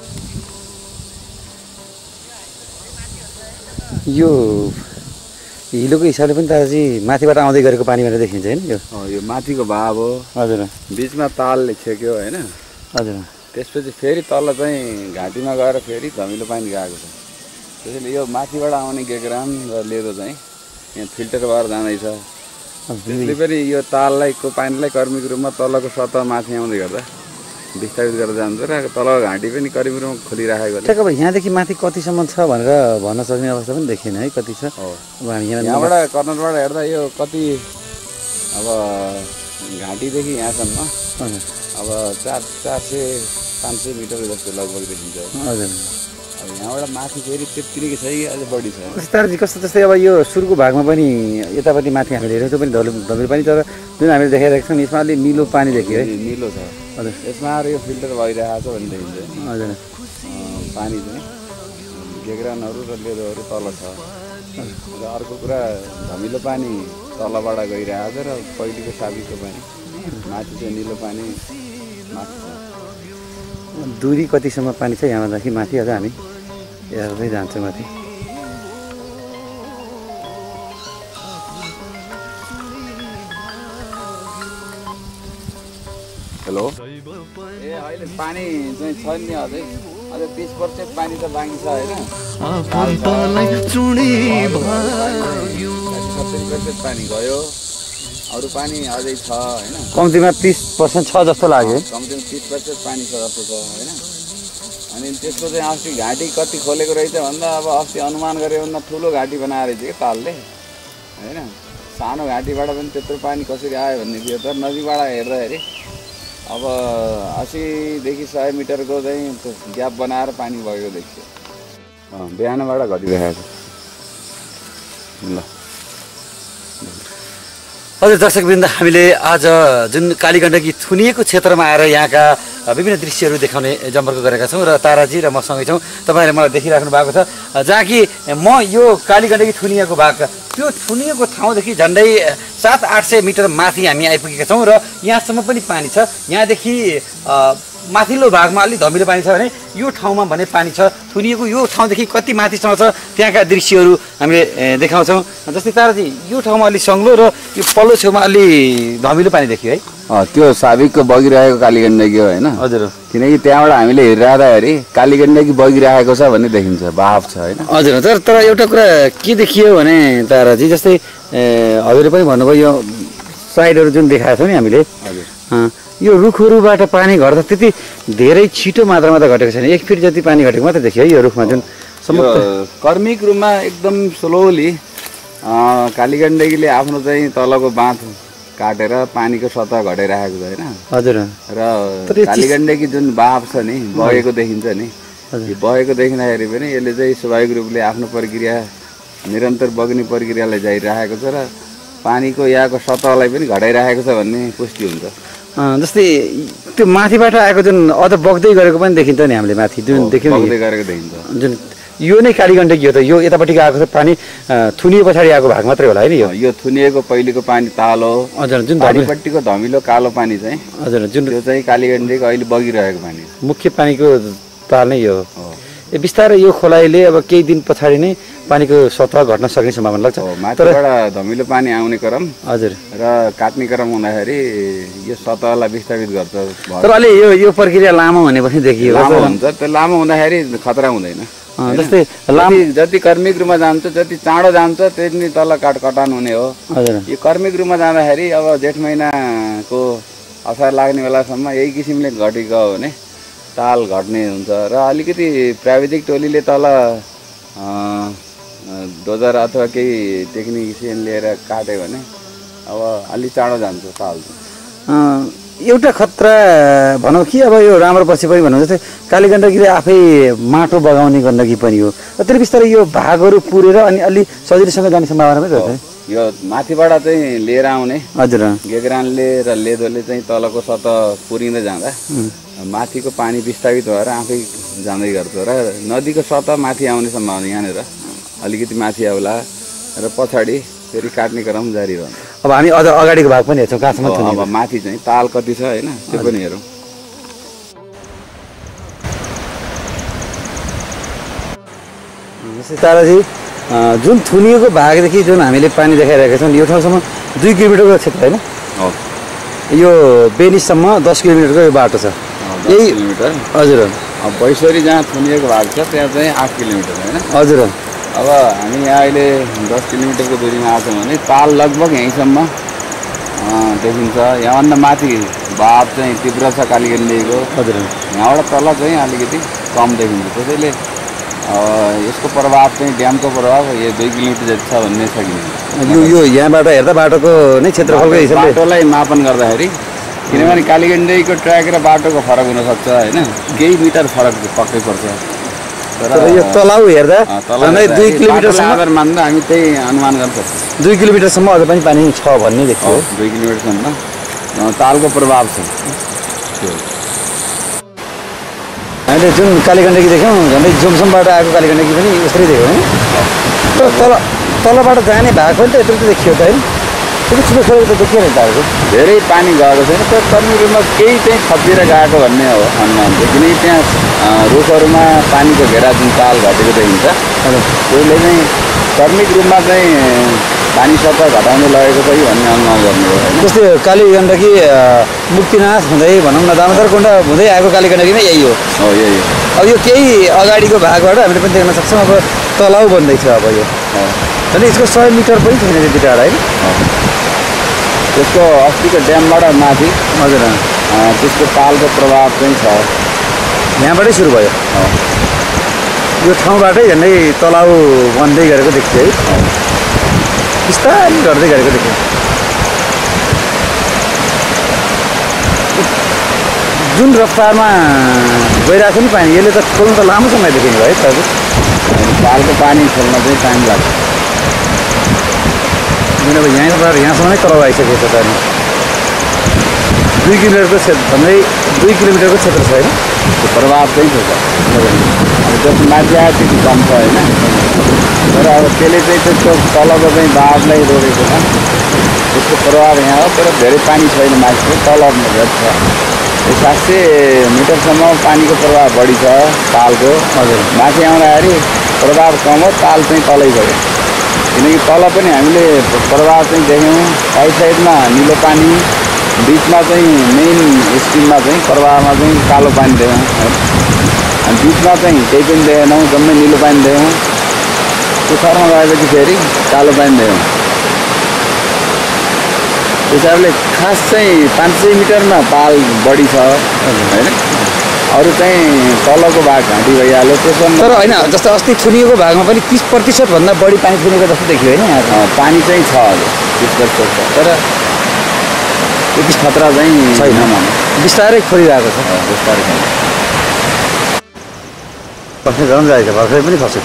यो हिलोको हिसाबले पनि दादाजी माथिबाट आउँदै गरेको पानी भनेर देखिन्छ होइन यो यो माथिको भाव हो हजुर बिचमा तालले छेक्यो होइन हजुर त्यसपछि फेरि तल चाहिँ घाँटीमा गएर फेरि धमिलो पानी गएको छ त्यसैले यो माथिबाट आउने गेग्राम र लेदो चाहिँ यहाँ फिल्टर भएर जाँदैछ त्यसले पनि यो ताललाई पानीलाई कर्मिक रूपमा तलको सतह माथि आउँदै गर्दा विस्थापित गरेर जान्छ र तलको घाँटी पनि कर्मिक रूपमा खोलिराखेको ठ्याक्क अब यहाँदेखि माथि कतिसम्म छ भनेर भन्न सक्ने अवस्था पनि देखिएन है कति छ अब हामी यहाँबाट कर्नरबाट हेर्दा यो कति अब घाँटीदेखि यहाँसम्म अब चार चार सय पाँच सय मिटर जस्तो लगभग देखिन्छ हजुर अब यहाँबाट माथि फेरि त्यत्तिकै छ कि अझ बढी छ तारजी कस्तो जस्तै अब यो सुरुको भागमा पनि यतापट्टि माथि हामीले हेरेको त्यो पनि धमिलो धमिलो पानी तर जुन हामीले देखाइरहेको छौँ यसमा अलि निलो पानी देखियो है निलो छ हजुर यसमा आएर यो फिल्टर भइरहेको छ भने देखिन्छ हजुर पानी चाहिँ गेग्रानहरू र लेदोहरू तल छ र अर्को कुरा धमिलो पानी तलबाट गइरहेको छ र पहिलेको साबिकको पानी माथि चाहिँ निलो पानी माथि छ दूरी कतिसम्म पानी छ यहाँदेखि माथि अझ हामी हेर्दै जान्छौँ माथि हेलो ए अहिले पानी चाहिँ छ नि अझै अझ बिस प्रतिशत पानी त बाँकी छ होइन सत्तरी प्रतिशत पानी गयो अरू पानी अझै छ होइन कम्तीमा तिस पर्सेन्ट छ जस्तो लाग्यो कम्तीमा तिस प्रतिशत पानी छ जस्तो छ होइन अनि त्यसको चाहिँ अस्ति घाँटी कति खोलेको रहेछ भन्दा अब अस्ति अनुमान गऱ्यो भन्दा ठुलो घाँटी बनाएर रहेछ कि तालले होइन सानो घाँटीबाट पनि त्यत्रो पानी कसरी आयो भन्ने थियो तर नदीबाट हेर्दाखेरि अब असीदेखि सय मिटरको चाहिँ ग्याप बनाएर पानी बगेको देखियो बिहानबाट घटिरहेको छ ल हजुर दर्शकवृन्द हामीले आज जुन कालीगण्डकी थुनिएको क्षेत्रमा आएर यहाँका विभिन्न दृश्यहरू देखाउने जमर्को गरेका छौँ र ताराजी र मसँगै छौँ तपाईँहरूले मलाई देखिराख्नु भएको छ जहाँ कि म यो कालीगण्डकी थुनिएको भाग त्यो थुनिएको ठाउँदेखि झन्डै सात आठ सय मिटर माथि हामी आइपुगेका छौँ र यहाँसम्म पनि पानी छ यहाँदेखि माथिल्लो भागमा अलिक धमिलो पानी छ भने यो ठाउँमा भने पानी छ थुनिएको यो ठाउँदेखि कति माथिसम्म छ त्यहाँका दृश्यहरू हामीले देखाउँछौँ जस्तै ताराजी यो ठाउँमा अलिक सङ्लो र यो पल्लो छेउमा अलि धमिलो पानी देखियो है त्यो साबिकको बगिरहेको कालीगण्डकी हो होइन हजुर किनकि त्यहाँबाट हामीले हेरिरहँदाखेरि कालीगण्डकी बगिरहेको छ भन्ने देखिन्छ भाव छ होइन हजुर तर तर एउटा कुरा के देखियो भने ताराजी जस्तै हजुरले पनि भन्नुभयो यो साइडहरू जुन देखाएको छौँ नि हामीले हजुर यो रुखहरूबाट पानी घट्दा त्यति धेरै छिटो मात्रामा त घटेको छैन एक फिट जति पानी घटेको मात्रै देखियो है यो रुखमा जुन कर्मिक रूपमा एकदम स्लोली कालीगण्डकीले आफ्नो चाहिँ तलको बाँध काटेर पानीको सतह घटाइराखेको छ होइन हजुर र कालीगण्डकी जुन बाँध छ नि बगेको देखिन्छ नि यो बगेको देखिँदाखेरि पनि यसले चाहिँ स्वाभाविक रूपले आफ्नो प्रक्रिया निरन्तर बग्ने प्रक्रियालाई जाइरहेको छ र पानीको यहाँको सतहलाई पनि घटाइरहेको छ भन्ने पुष्टि हुन्छ जस्तै त्यो माथिबाट आएको जुन अझ बग्दै गरेको पनि देखिन्छ नि हामीले माथि जुन देख्यौँ बग्दै गरेको देखिन्छ जुन यो नै कालीगण्डकी हो त यो यतापट्टिको आएको छ पानी थुनिए पछाडि आएको भाग मात्रै होला होइन यो यो थुनिएको पहिलेको पानी तालो हजुर जुन पानीपट्टिको धमिलो कालो पानी चाहिँ हजुर जुन त्यो चाहिँ कालीगण्डकी अहिले बगिरहेको पानी मुख्य पानीको ताल नै यो हो ए बिस्तारै यो खोलाइले अब केही दिन पछाडि नै पानीको सतह घट्न सक्ने सम्भावना लाग्छ माथिबाट धमिलो पानी आउने क्रम हजुर र काट्ने क्रम हुँदाखेरि यो सतहलाई विस्थापित गर्छ तर अलि यो यो प्रक्रिया लामो हुने पनि देखियो लामो हुन्छ त्यो लामो हुँदाखेरि खतरा हुँदैन जस्तै लामो जति कर्मिक रूपमा जान्छ जति चाँडो जान्छ त्यति तल काट कटान हुने हो हजुर यो कर्मिक रूपमा जाँदाखेरि अब जेठ महिनाको असार लाग्ने बेलासम्म यही किसिमले घटेको हो भने ताल घट्ने हुन्छ र अलिकति प्राविधिक टोलीले तल डोजर अथवा केही टेक्निसियन लिएर काट्यो भने अब अलि चाँडो जान्छ ताल एउटा खतरा भनौँ कि अब यो राम्रो पछि पनि भनौँ जस्तै कालीगण्डकीले आफै माटो बगाउने गण्डकी पनि हो त्यसले बिस्तारै यो भागहरू पुरेर अनि अलि सजिलोसँग जाने सम्भावना पनि रहन्छ यो माथिबाट चाहिँ लिएर आउने हजुर गेग्रानले र लेदोले चाहिँ तलको सतह पुरिँदै जाँदा माथिको पानी विस्थापित भएर आफै जाँदै गर्छ र नदीको सतह माथि आउने सम्भावना यहाँनिर अलिकति माथि आउला र पछाडि फेरि काट्ने क्रम जारी रहन्छ अब हामी अझ अगाडिको भाग पनि हेर्छौँ कहाँसम्म अब माथि चाहिँ ताल कति छ होइन त्यो पनि हेरौँ जस्तै ताराजी जुन थुनिएको भागदेखि जुन हामीले पानी देखाइरहेका छौँ यो ठाउँसम्म दुई किलोमिटरको क्षेत्र होइन यो बेनिससम्म दस किलोमिटरको यो बाटो छ यही किलोमिटर हजुर अब बैसरी जहाँ थुनिएको भाग छ त्यहाँ चाहिँ आठ किलोमिटर होइन हजुर अब हामी यहाँ अहिले दस किलोमिटरको दूरीमा आएको छौँ भने ताल लगभग यहीँसम्म देखिन्छ। यहाँभन्दा माथि भाव चाहिँ तीव्र छ कालीगण्डीको हजुर यहाँबाट तल चाहिँ अलिकति कम देखिन्छ। त्यसैले यसको प्रभाव चाहिँ ड्यामको प्रभाव यो दुई किलोमिटर जति छ भन्ने सकिन्छ। यो यो यहाँबाट हेर्दा बाटोको नै क्षेत्रफलको हिसाबले बाटोलाई मापन गर्दाखेरि किनभने कालीगण्डीको ट्र्याक र बाटोको फरक हुनसक्छ होइन केही मिटर फरक पक्कै पर्छ। तर यो तलाउ हेर्दा दुई किलोमिटरसम्म आधार मान्दा हामी त्यही अनुमान गर्न सक्छौँ दुई किलोमिटरसम्म अझ पनि पानी छ भन्ने देखियो दुई किलोमिटरसम्म तालको प्रभाव छ। हामीले जुन कालीगण्डकी देख्यौँ झन्डै जोमसमबाट आएको कालीगण्डकी पनि यस्तै देख्यो होइन तल तलबाट जाने भाग पनि त यत्रो त देखियो त होइन त्यो ठुलो छोडेको त देखिएन तपाईँको धेरै पानी गएको छैन तर कर्मीहरूमा केही चाहिँ थपिएर गएको भन्ने हो अनुमान चाहिँ किनकि त्यहाँ रुखहरूमा पानीको घेरा जुन ताल घटेको देखिन्छ त्यसले चाहिँ कर्मिक रूपमा चाहिँ पानी सतह घटाउनु लगेको छ कि भन्ने अनुमान गर्ने हो होइन। जस्तै कालीगण्डकी मुक्तिनाथ हुँदै भनौँ न दामोदर कुण्ड हुँदै आएको कालीगण्डकीमा यही हो हो यही हो। अब यो केही अगाडिको भागबाट हामीले पनि देख्न सक्छौँ अब तलाउ बन्दैछ अब यो अनि यसको सय मिटर पनि छैन त्यति टाढा होइन त्यसको अस्तिको ड्यामबाट माथि हजुर त्यसको तालको प्रभाव चाहिँ छ यहाँबाटै सुरु भयो यो ठाउँबाटै झन्डै तलाउ बन्दै गरेको देखियो है बिस्तारै घट्दै गरेको देखियो। जुन रफ्तारमा गइरहेको छ नि पानी यसले त खोल्नु त लामो समय देखिनु भयो है तपाईँको तालको पानी खोल्न चाहिँ टाइम लाग्छ किन अब यहाँबाट यहाँसम्म नै तलाउ आइसकेको छ पानी दुई किलोमिटरको क्षेत्र झन्डै दुई किलोमिटरको क्षेत्र छ होइन त्यो प्रभाव चाहिँ छ अब जति माथि आयो त्यति कम छ होइन तर अब त्यसले चाहिँ त्यसको तलको चाहिँ बाँधलाई रोकेको छ त्यसको प्रभाव यहाँ हो तर धेरै पानी छैन माथि तलमा झन् छ सात सय मिटरसम्म पानीको प्रभाव बढी छ तालको हजुर माथि आउँदाखेरि प्रभाव कम हो ताल चाहिँ तलै गयो किनकि तल पनि हामीले प्रभाव चाहिँ देख्यौँ साइड साइडमा निलो पानी बिचमा चाहिँ मेन स्ट्रिममा चाहिँ प्रवाहमा चाहिँ कालो पानी देख्यौँ अनि बिचमा चाहिँ केही पनि देखेनौँ जम्मै निलो पानी देख्यौँ पुछारमा गएपछि फेरि कालो पानी देख्यौँ। त्यस कारणले खास चाहिँ पाँच सय मिटरमा ताल बढी छ होइन अरू चाहिँ तलको भाग घाँटी भइहाल्यो त्यसमा तर होइन जस्तो अस्ति थुनिएको भागमा पनि तिस प्रतिशतभन्दा बढी पानी थुनेको जस्तो देखियो होइन यहाँ पानी चाहिँ छ हजुर तिस प्रतिशत छ तर त्यति खतरा चाहिँ छैन बिस्तारै खोलिरहेको छ बिस्तारै खस्ने गरम जाएको छ भर्खरै पनि खस्यो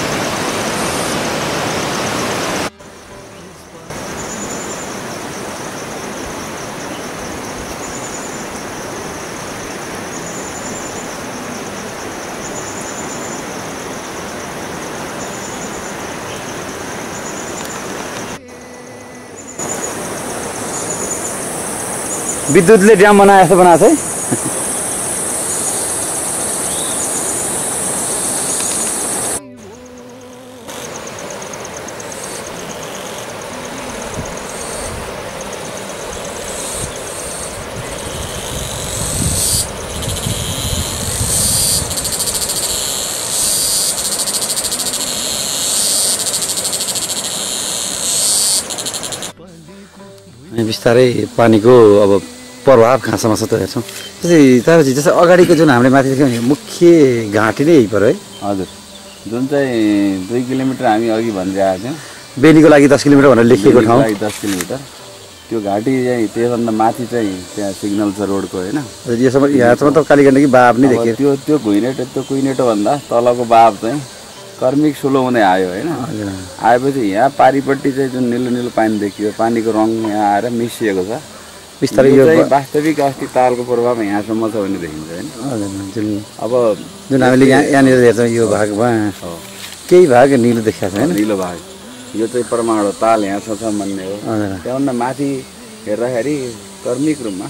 विद्युतले ड्याम बनाए जस्तो बनाएको छ है बिस्तारै पानीको अब प्रभाव कहाँसम्म छ त हेर्छौँ जस्तै तपाईँपछि जस्तै अगाडिको जुन हामीले माथि देख्यौँ मुख्य घाँटी नै यही पऱ्यो है हजुर जुन चाहिँ दुई किलोमिटर हामी अघि भन्दै आएको थियौँ बेनीको लागि दस किलोमिटर भनेर लेखिएको ठाउँ दस किलोमिटर त्यो घाँटी चाहिँ त्योभन्दा माथि चाहिँ त्यहाँ सिग्नल छ रोडको होइन योसम्म यहाँसम्म त कालीगण्डकी बाब नै देखियो त्यो त्यो घुइनेटो त्यो कुइनेटोभन्दा तलको बाब चाहिँ कर्मिक सुलो हुँदै आयो होइन आएपछि यहाँ पारिपट्टि चाहिँ जुन निलो निलो पानी देखियो पानीको रङ यहाँ आएर मिसिएको छ बिस्तारै यो वास्तविक अस्ति तालको प्रभाव यहाँसम्म छ भन्ने देखिन्छ होइन जुन अब जुन हामीले यहाँ यहाँनिर हेर्छौँ यो भागमा केही भाग निलो देखिएको छ होइन निलो भाग यो चाहिँ परमाणु ताल यहाँ छ भन्ने हो त्यहाँभन्दा माथि हेर्दाखेरि कर्मिक रूपमा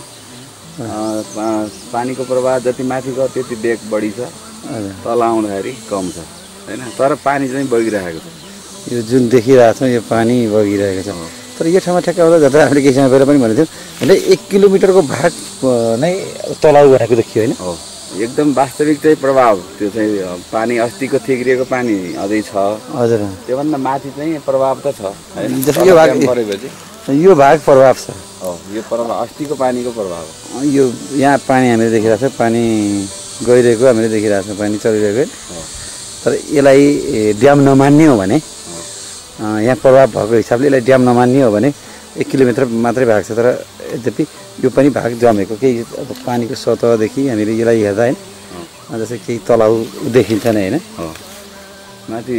पानीको प्रवाह जति माथि गयो त्यति बेग बढी छ तल आउँदाखेरि कम छ होइन तर पानी चाहिँ बगिरहेको छ यो जुन देखिरहेको छौँ यो पानी बगिरहेको छ तर यो ठाउँमा ठ्याक्क आउँदा जता हामीले केही समय पहिला पनि भनेको थियौँ भने एक किलोमिटरको भाग नै तलाउ भनेको देखियो होइन हो एकदम वास्तविक चाहिँ प्रभाव त्यो चाहिँ पानी अस्तिको थिग्रिएको पानी अझै छ हजुर त्योभन्दा माथि चाहिँ प्रभाव त छ होइन जस्तो यो भाग परेपछि यो भाग प्रभाव छ हो यो प्रभाव अस्तिको पानीको प्रभाव हो यो यहाँ पानी हामीले देखिरहेको छ पानी गइरहेको हामीले देखिरहेको छौँ पानी चलिरहेको तर यसलाई ड्याम नमान्ने हो भने यहाँ प्रभाव भएको हिसाबले यसलाई ड्याम नमान्ने हो भने एक किलोमिटर मात्रै भाग छ तर यद्यपि यो पनि भाग जमेको केही अब पानीको सतहदेखि हामीले यसलाई हेर्दा होइन जस्तै केही तलाउ देखिन्छ नै होइन माथि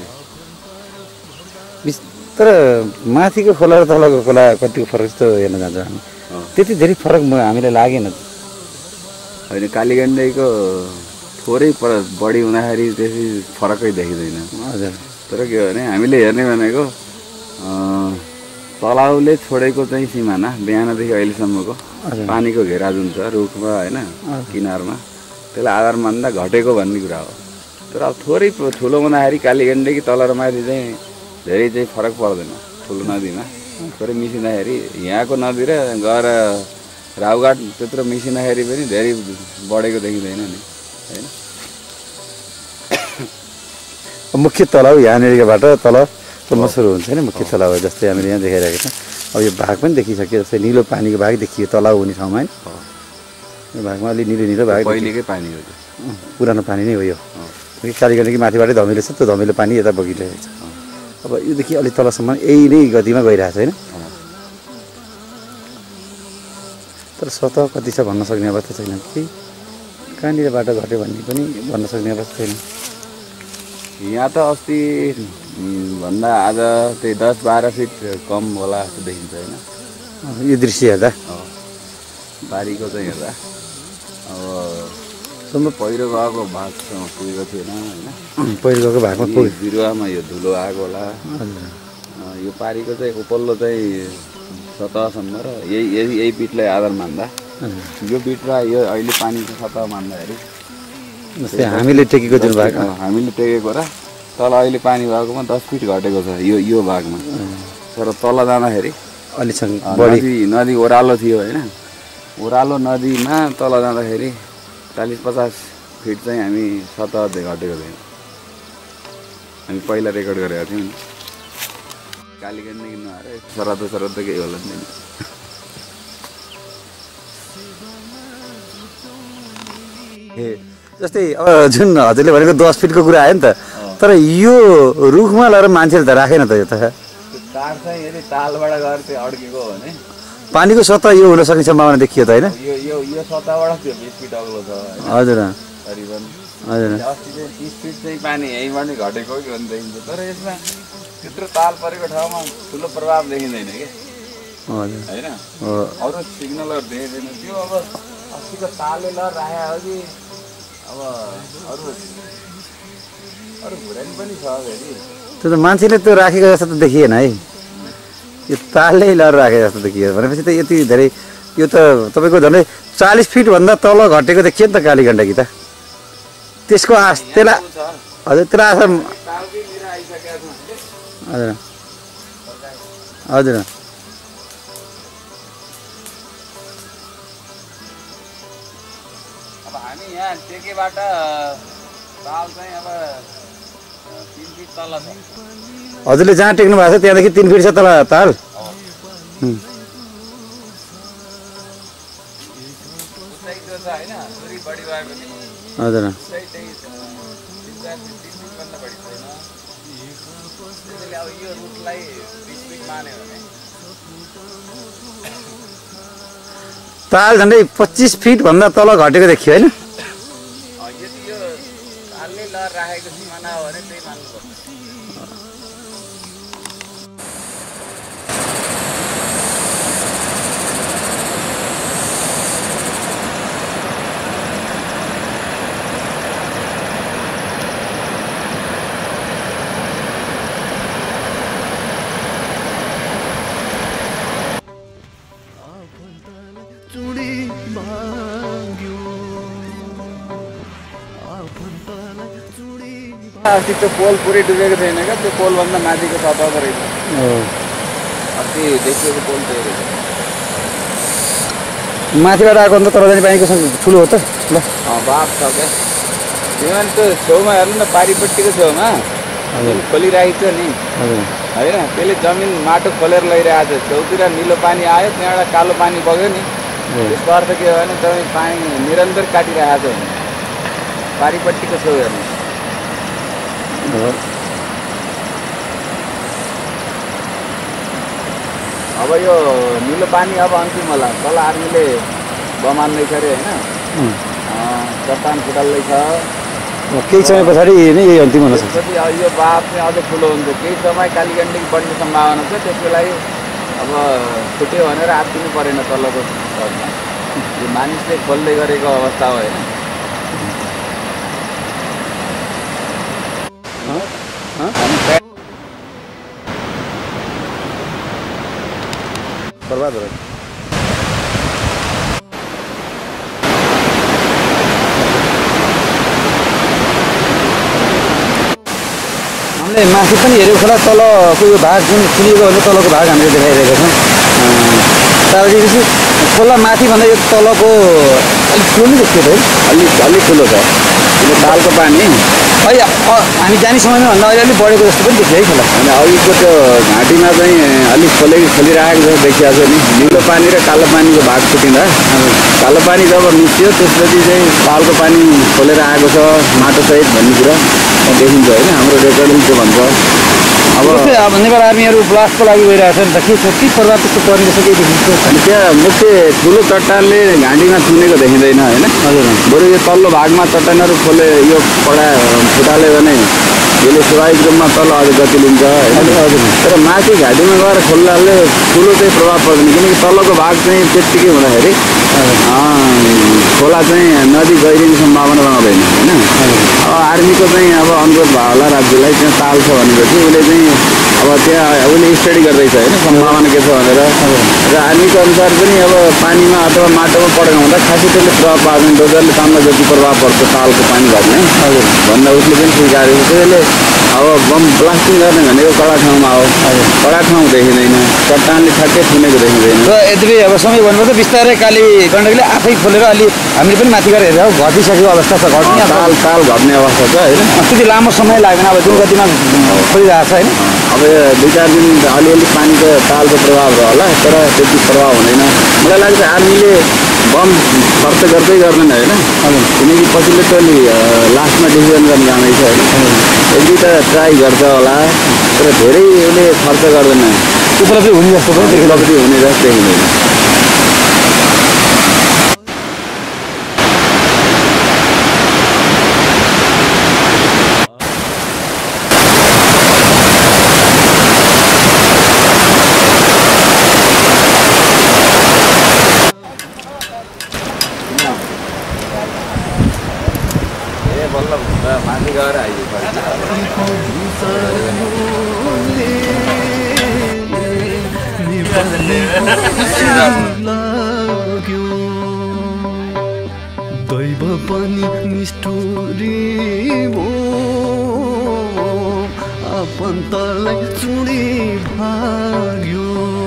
तर माथिको खोला र तलको खोला कतिको फरक जस्तो हेर्न जान्छौँ हामी त्यति धेरै फरक हामीलाई लागेन होइन कालीगण्डकीको थोरै पर बढी हुँदाखेरि त्यसै फरकै देखिँदैन हजुर तर के हो भने हामीले हेर्ने भनेको तलाउले छोडेको चाहिँ सिमाना बिहानदेखि अहिलेसम्मको पानीको घेरा जुन छ रुखमा होइन किनारमा त्यसलाई आधार मान्दा घटेको भन्ने कुरा हो तर अब थोरै ठुलो हुँदाखेरि कालीगण्डकी तल र माथि चाहिँ धेरै चाहिँ फरक पर्दैन ठुलो नदीमा थोरै मिसिँदाखेरि यहाँको नदी र गएर राउघाट त्यत्रो मिसिँदाखेरि पनि धेरै बढेको देखिँदैन नि होइन मुख्य तलाउ यहाँनिरबाट तल सम्म सुरु हुन्छ नि मुख्य तलाउ जस्तै हामीले यहाँ देखाइरहेको छौँ अब यो भाग पनि देखिसक्यो जस्तै निलो पानीको भाग देखियो तलाउ हुने ठाउँमा होइन यो भागमा अलि निलो निलो भाग पहिलेकै पानी हो पुरानो पानी नै हो यो कालीगण्डकी माथिबाटै धमिलो छ त्यो धमिलो पानी यता बगिरहेको छ अब योदेखि अलिक तलसम्म यही नै गतिमा गइरहेको छ होइन तर सतह कति छ भन्न सक्ने अवस्था छैन कि कहाँनिर बाटो घट्यो भन्ने पनि भन्न सक्ने अवस्था छैन यहाँ त अस्ति भन्दा आज त्यही दस बाह्र फिट कम होला जस्तो देखिन्छ होइन यो दृश्य हेर्दा बारीको चाहिँ हेर्दा अब सम्म पहिरो गएको भागसँग पुगेको थिएन होइन पहिरो गएको भागमा पुग्यो बिरुवामा यो धुलो आएको होला यो पारीको चाहिँ उपल्लो चाहिँ सतहसम्म र यही यही यही बिटलाई आधार मान्दा यो बिट र यो अहिले पानीको सतह मान्दाखेरि जस्तै हामीले टेकेको जुन भाग हामीले टेकेको र तल अहिले पानी भएकोमा दस फिट घटेको छ यो यो भागमा तर तल जाँदाखेरि अलिक नदी नदी ओह्रालो थियो होइन ओह्रालो नदीमा तल जाँदाखेरि चालिस पचास फिट चाहिँ हामी सतह घटेको थियौँ हामी पहिला रेकर्ड गरेका थियौँ नि कालीगण्डकी नआएर सरद सरद केही होला नि जस्तै अब जुन हजुरले भनेको दस फिटको कुरा आयो नि त तर यो रुखमा लगाएर मान्छेले त राखेन त यो त तार चाहिँ यदि तालबाट गएर त्यो अड्केको हो भने पानीको सतह यो हुन सक्ने सम्भावना देखियो त होइन यो यो यो सतहबाट त्यो बिस फिट अग्लो छ हजुर करिबन हजुर अस्ति चाहिँ तिस फिट चाहिँ पानी यहीँबाट नै घटेको कि भन्ने देखिन्छ तर यसमा त्यत्रो ताल परेको ठाउँमा ठुलो प्रभाव देखिँदैन कि हजुर होइन अरू सिग्नलहरू देखिँदैन त्यो अब अस्तिको तालले लहर राखेको हो कि अब अरू अरू भुरानी पनि छ फेरि त्यो त मान्छेले त्यो राखेको जस्तो त देखिएन है यो तालले लहर राखेको जस्तो देखियो भनेपछि त यति धेरै यो त तपाईँको झन्डै चालिस फिटभन्दा तल घटेको देखियो नि त कालीगण्डकी त त्यसको आश त्यसलाई हजुर त्यसलाई आशा हजुर हजुर अब हामी यहाँ टेकेबाट ताल चाहिँ अब तिन फिट तल छ हजुरले जहाँ टेक्नु भएको छ त्यहाँदेखि तिन फिट छ तल ताल हजुर ताल झन्डै पच्चिस फिटभन्दा तल घटेको देखियो होइन यदि यो तालले लहर राखेको सिमाना हो भने त्यही मान्नुपर्छ आफन्तलाई चुडी अस्ति त्यो पोल पुरै डुबेको छैन क्या, त्यो पोलभन्दा माथिको सतहको रहेछ। अस्ति देखिएको पोल त्यही रहेछ। माथिबाट आएको अन्त तल जाने पानीको ठुलो हो त ल बाफ छ क्या। किनभने त्यो छेउमा हेर्नु न, पारिपट्टिको छेउमा खोलिरहेको छ नि होइन, त्यसले जमिन माटो खोलेर लैरहेको छ। छेउतिर निलो पानी आयो, त्यहाँबाट कालो पानी बग्यो नि, त्यसको अर्थ के हो भने जमिन पानी निरन्तर काटिरहेको छ। पारिपट्टिको छेउ हेर्नु। अब यो निलो पानी अब अन्तिम होला। तल आर्मीले बम हान्दैछ अरे होइन, चट्टान फुटाल्दैछ। केही समय पछाडि नै यही अन्तिम हुन सक्छ। त्यसपछि यो बाफ चाहिँ अझै ठुलो हुन्छ। केही समय कालीगण्डी बढ्ने सम्भावना छ। त्यसको लागि अब छुट्यो भनेर आत्तिनु परेन तलको घरमा। यो मानिसले खोल्दै गरेको अवस्था हो होइन। बर्बाद हो हामीले माथि पनि हेरेको खोला तलको यो भाग जुन खुलिएको भने तलको भाग हामीले देखाइरहेका छौँ। त्यहाँपछि खोला माथि भन्दा यो तलको अलिक ठुलो नै देखियो है, अलिक अलिक ठुलो छ। यो तालको पानी अहिले हामी जाने समयमा भन्दा अहिले अलिक बढेको जस्तो पनि देखियो है खोला। अनि अघिको त्यो घाँटीमा चाहिँ अलिक खोले खोलिरहेको छ देखिएको छ नि। निलो पानी र कालो पानीको भाग छुटिँदा कालो पानी जब मिच्यो त्यसपछि चाहिँ तालको पानी खोलेर आएको छ माटोसहित भन्ने कुरा देखिन्छ होइन। हाम्रो रेकर्डिङ त्यो भन्छ। अब अब नेपाल आर्मीहरू ब्लास्टको लागि गइरहेको छ नि त, के छ के प्रभाव त्यस्तो पर्ने रहेछ केही देखिन्छ? अनि त्यहाँ मुख्य ठुलो चट्टानले घाँटीमा छुनेको देखिँदैन होइन। हजुर, बरु यो तल्लो भागमा चट्टानहरू खोले यो कडा फुटाल्यो भने यसले स्वाभाविक रूपमा तल अझ गति लिन्छ होइन। तर माथि घाँटीमा गएर खोल्नाले ठुलो चाहिँ प्रभाव पर्दैन, किनकि तलको भाग चाहिँ त्यत्तिकै हुँदाखेरि खोला चाहिँ नदी गहिरिने सम्भावना रहँदैन होइन। अब आर्मीको चाहिँ अब अनुरोध भयो होला राज्यलाई, त्यहाँ ताल छ भनेपछि उसले चाहिँ अब त्यहाँ उसले स्टडी गर्दैछ होइन सम्भावना के छ भनेर। र आर्मीको अनुसार पनि अब पानीमा अथवा माटोमा पढेको हुँदा खासै त्यसले प्रभाव पार्दैन। डोजरले तान्दा जति प्रभाव पर्छ तालको पानी घट्ने भन्दा उसले पनि स्वीकारेको। त्यसले अब बम ब्लास्टिङ गर्ने भनेको कडा ठाउँमा हो, कडा ठाउँ देखिँदैन, चट्टानले ठ्याक्कै छुनेको देखिँदैन। र यद्यपि अब समय भन्नुपर्दा बिस्तारै काली गण्डकीले आफै खोलेर अलि हामीले पनि माथि गएर हेरेर घटिसकेको अवस्था छ। घट्ने ताल ताल घट्ने अवस्था छ होइन। त्यति लामो समय लाग्दैन, अब जुन गतिमा खोलिरहेको छ होइन। अब दुई चार दिन अलिअलि पानीको तालको प्रभाव रह्यो होला, तर त्यति प्रभाव हुँदैन। मलाई लाग्छ आर्मीले बम खर्च गर्दै गर्दैन होइन, किनकि पछिल्लो टोली लास्टमा डिसिजन गर्न जाँदैछ होइन। एक दुईवटा ट्राई गर्छ होला, तर धेरै उसले खर्च गर्दैन। उपलब्धि हुने जस्तो पनि उपलब्धि हुने जस्तो देखिँदैन। माथि गएर आइयो दैव पनि निष्ठुरी भो आफन्तलाई चुडी भाग्यो।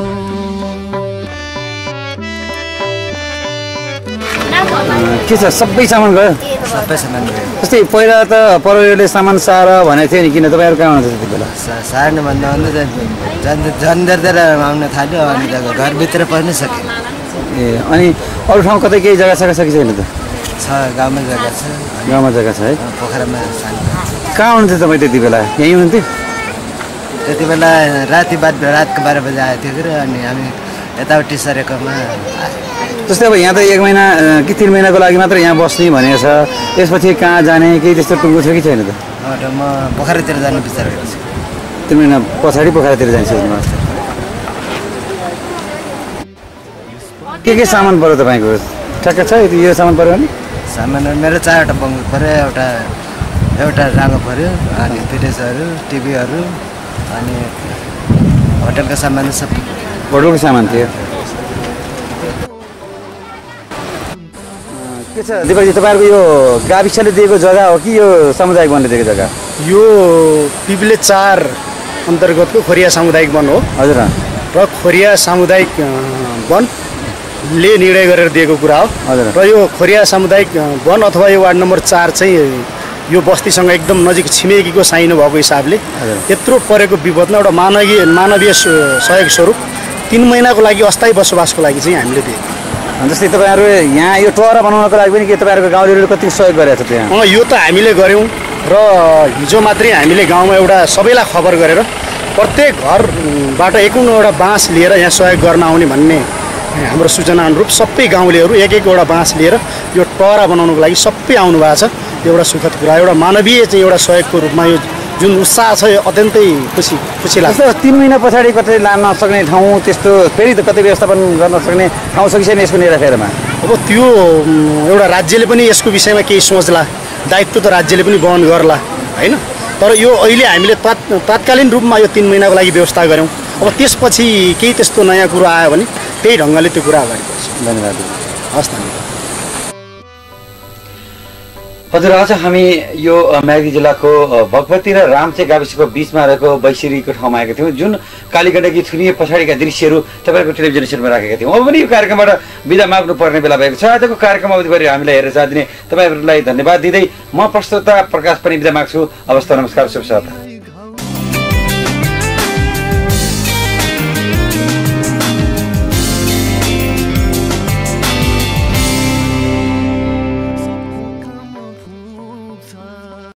के छ सबै सामान गयो? सबै सामान गयो। जस्तै पहिला त प्रहरीले सामान सार भनेको थियो नि, किन तपाईँहरू कहाँ हुनुहुन्छ त्यति बेला? सार्नु भन्दा भन्दा जनदरदर आउन थाल्यो, अनि त घरभित्र पर्नै सक्यो। ए अनि अरू ठाउँ कतै केही जग्गा छ कि छैन त? छ, गाउँमा जग्गा छ। गाउँमा जग्गा छ है? पोखरामा सानो। कहाँ हुनुहुन्थ्यो तपाईँ त्यति बेला? यहीँ हुनुहुन्थ्यो? त्यति बेला राति बाद रातको बाह्र बजी आएको थियो कि, अनि हामी यताउति सरेकोमा जस्तै अब यहाँ त एक महिना कि तिन महिनाको लागि मात्र यहाँ बस्ने भनेको छ, यसपछि कहाँ जाने केही त्यस्तो टुङ्गो थियो कि छैन त? म पोखरातिर जाने विचार गरेको छु। तिन महिना पछाडि पोखरातिर जान्छ। के के सामान पऱ्यो तपाईँको? ठ्याक्क छ यो सामान पऱ्यो भने? सामान मेरो चारवटा बङ्गलो पऱ्यो, एउटा एउटा राँगो पऱ्यो, अनि फ्रिजहरू, टिभीहरू, अनि होटलको सामान सब। होटलको सामान थियो। के छ दिपकजी तपाईँहरूको यो गाविसले दिएको जग्गा हो कि यो सामुदायिक वनले दिएको जग्गा? यो पिप्ले चार अन्तर्गतको खोरिया सामुदायिक वन हो। हजुर। र खोरिया सामुदायिक वनले निर्णय गरेर दिएको कुरा हो। हजुर। र यो खोरिया सामुदायिक वन अथवा यो वार्ड नम्बर चार चाहिँ यो बस्तीसँग एकदम नजिक छिमेकीको साइनो भएको हिसाबले त्यत्रो परेको विपदमा एउटा मानवीय मानवीय सहयोग स्वरूप तिन महिनाको लागि अस्थायी बसोबासको लागि चाहिँ हामीले दिएको। जस्तै तपाईँहरू यहाँ यो टहरा बनाउनको लागि पनि के तपाईँहरूको गाउँलेहरूले कति सहयोग गरेको छ त्यहाँ? अँ यो त हामीले गऱ्यौँ र हिजो मात्रै हामीले गाउँमा एउटा सबैलाई खबर गरेर प्रत्येक घरबाट एकौन्नवटा बाँस लिएर यहाँ सहयोग गर्न आउने भन्ने हाम्रो सूचना अनुरूप सबै गाउँलेहरू एक एकवटा बाँस लिएर यो टहरा बनाउनको लागि सबै आउनु भएको छ। एउटा सुखद कुरा, एउटा मानवीय चाहिँ एउटा सहयोगको रूपमा यो जुन उत्साह छ यो अत्यन्तै खुसी खुसी लाग्छ। तिन महिना पछाडि कतै लान नसक्ने ठाउँ त्यस्तो फेरि त कतै व्यवस्थापन गर्न सक्ने ठाउँ छ कि छैन यसको हेरफेरमा? अब त्यो एउटा राज्यले पनि यसको विषयमा केही सोच्ला, दायित्व त राज्यले पनि वहन गर्ला होइन। तर यो अहिले हामीले तात तात्कालीन रूपमा यो तिन महिनाको लागि व्यवस्था गऱ्यौँ। अब त्यसपछि केही त्यस्तो नयाँ कुरो आयो भने त्यही ढङ्गले त्यो कुरा अगाडि बढ्छ। धन्यवाद। हस् धन्यवाद। हजुर, आज हामी यो म्याग्दी जिल्लाको भगवती र रामचे गाविसको बिचमा रहेको बैसिरीको ठाउँमा आएका थियौँ, जुन कालीगण्डकी थुनिए पछाडिका दृश्यहरू तपाईँको टेलिभिजन सेटमा राखेका थियौँ। अब पनि यो कार्यक्रमबाट बिदा माग्नु पर्ने बेला भएको छ। आजको कार्यक्रम अवधिभरि हामीलाई हेरेर साथ दिने तपाईँहरूलाई धन्यवाद दिँदै म प्रस्तुता प्रकाश पनि बिदा माग्छु। हवस् त, नमस्कार, शुभ साथ।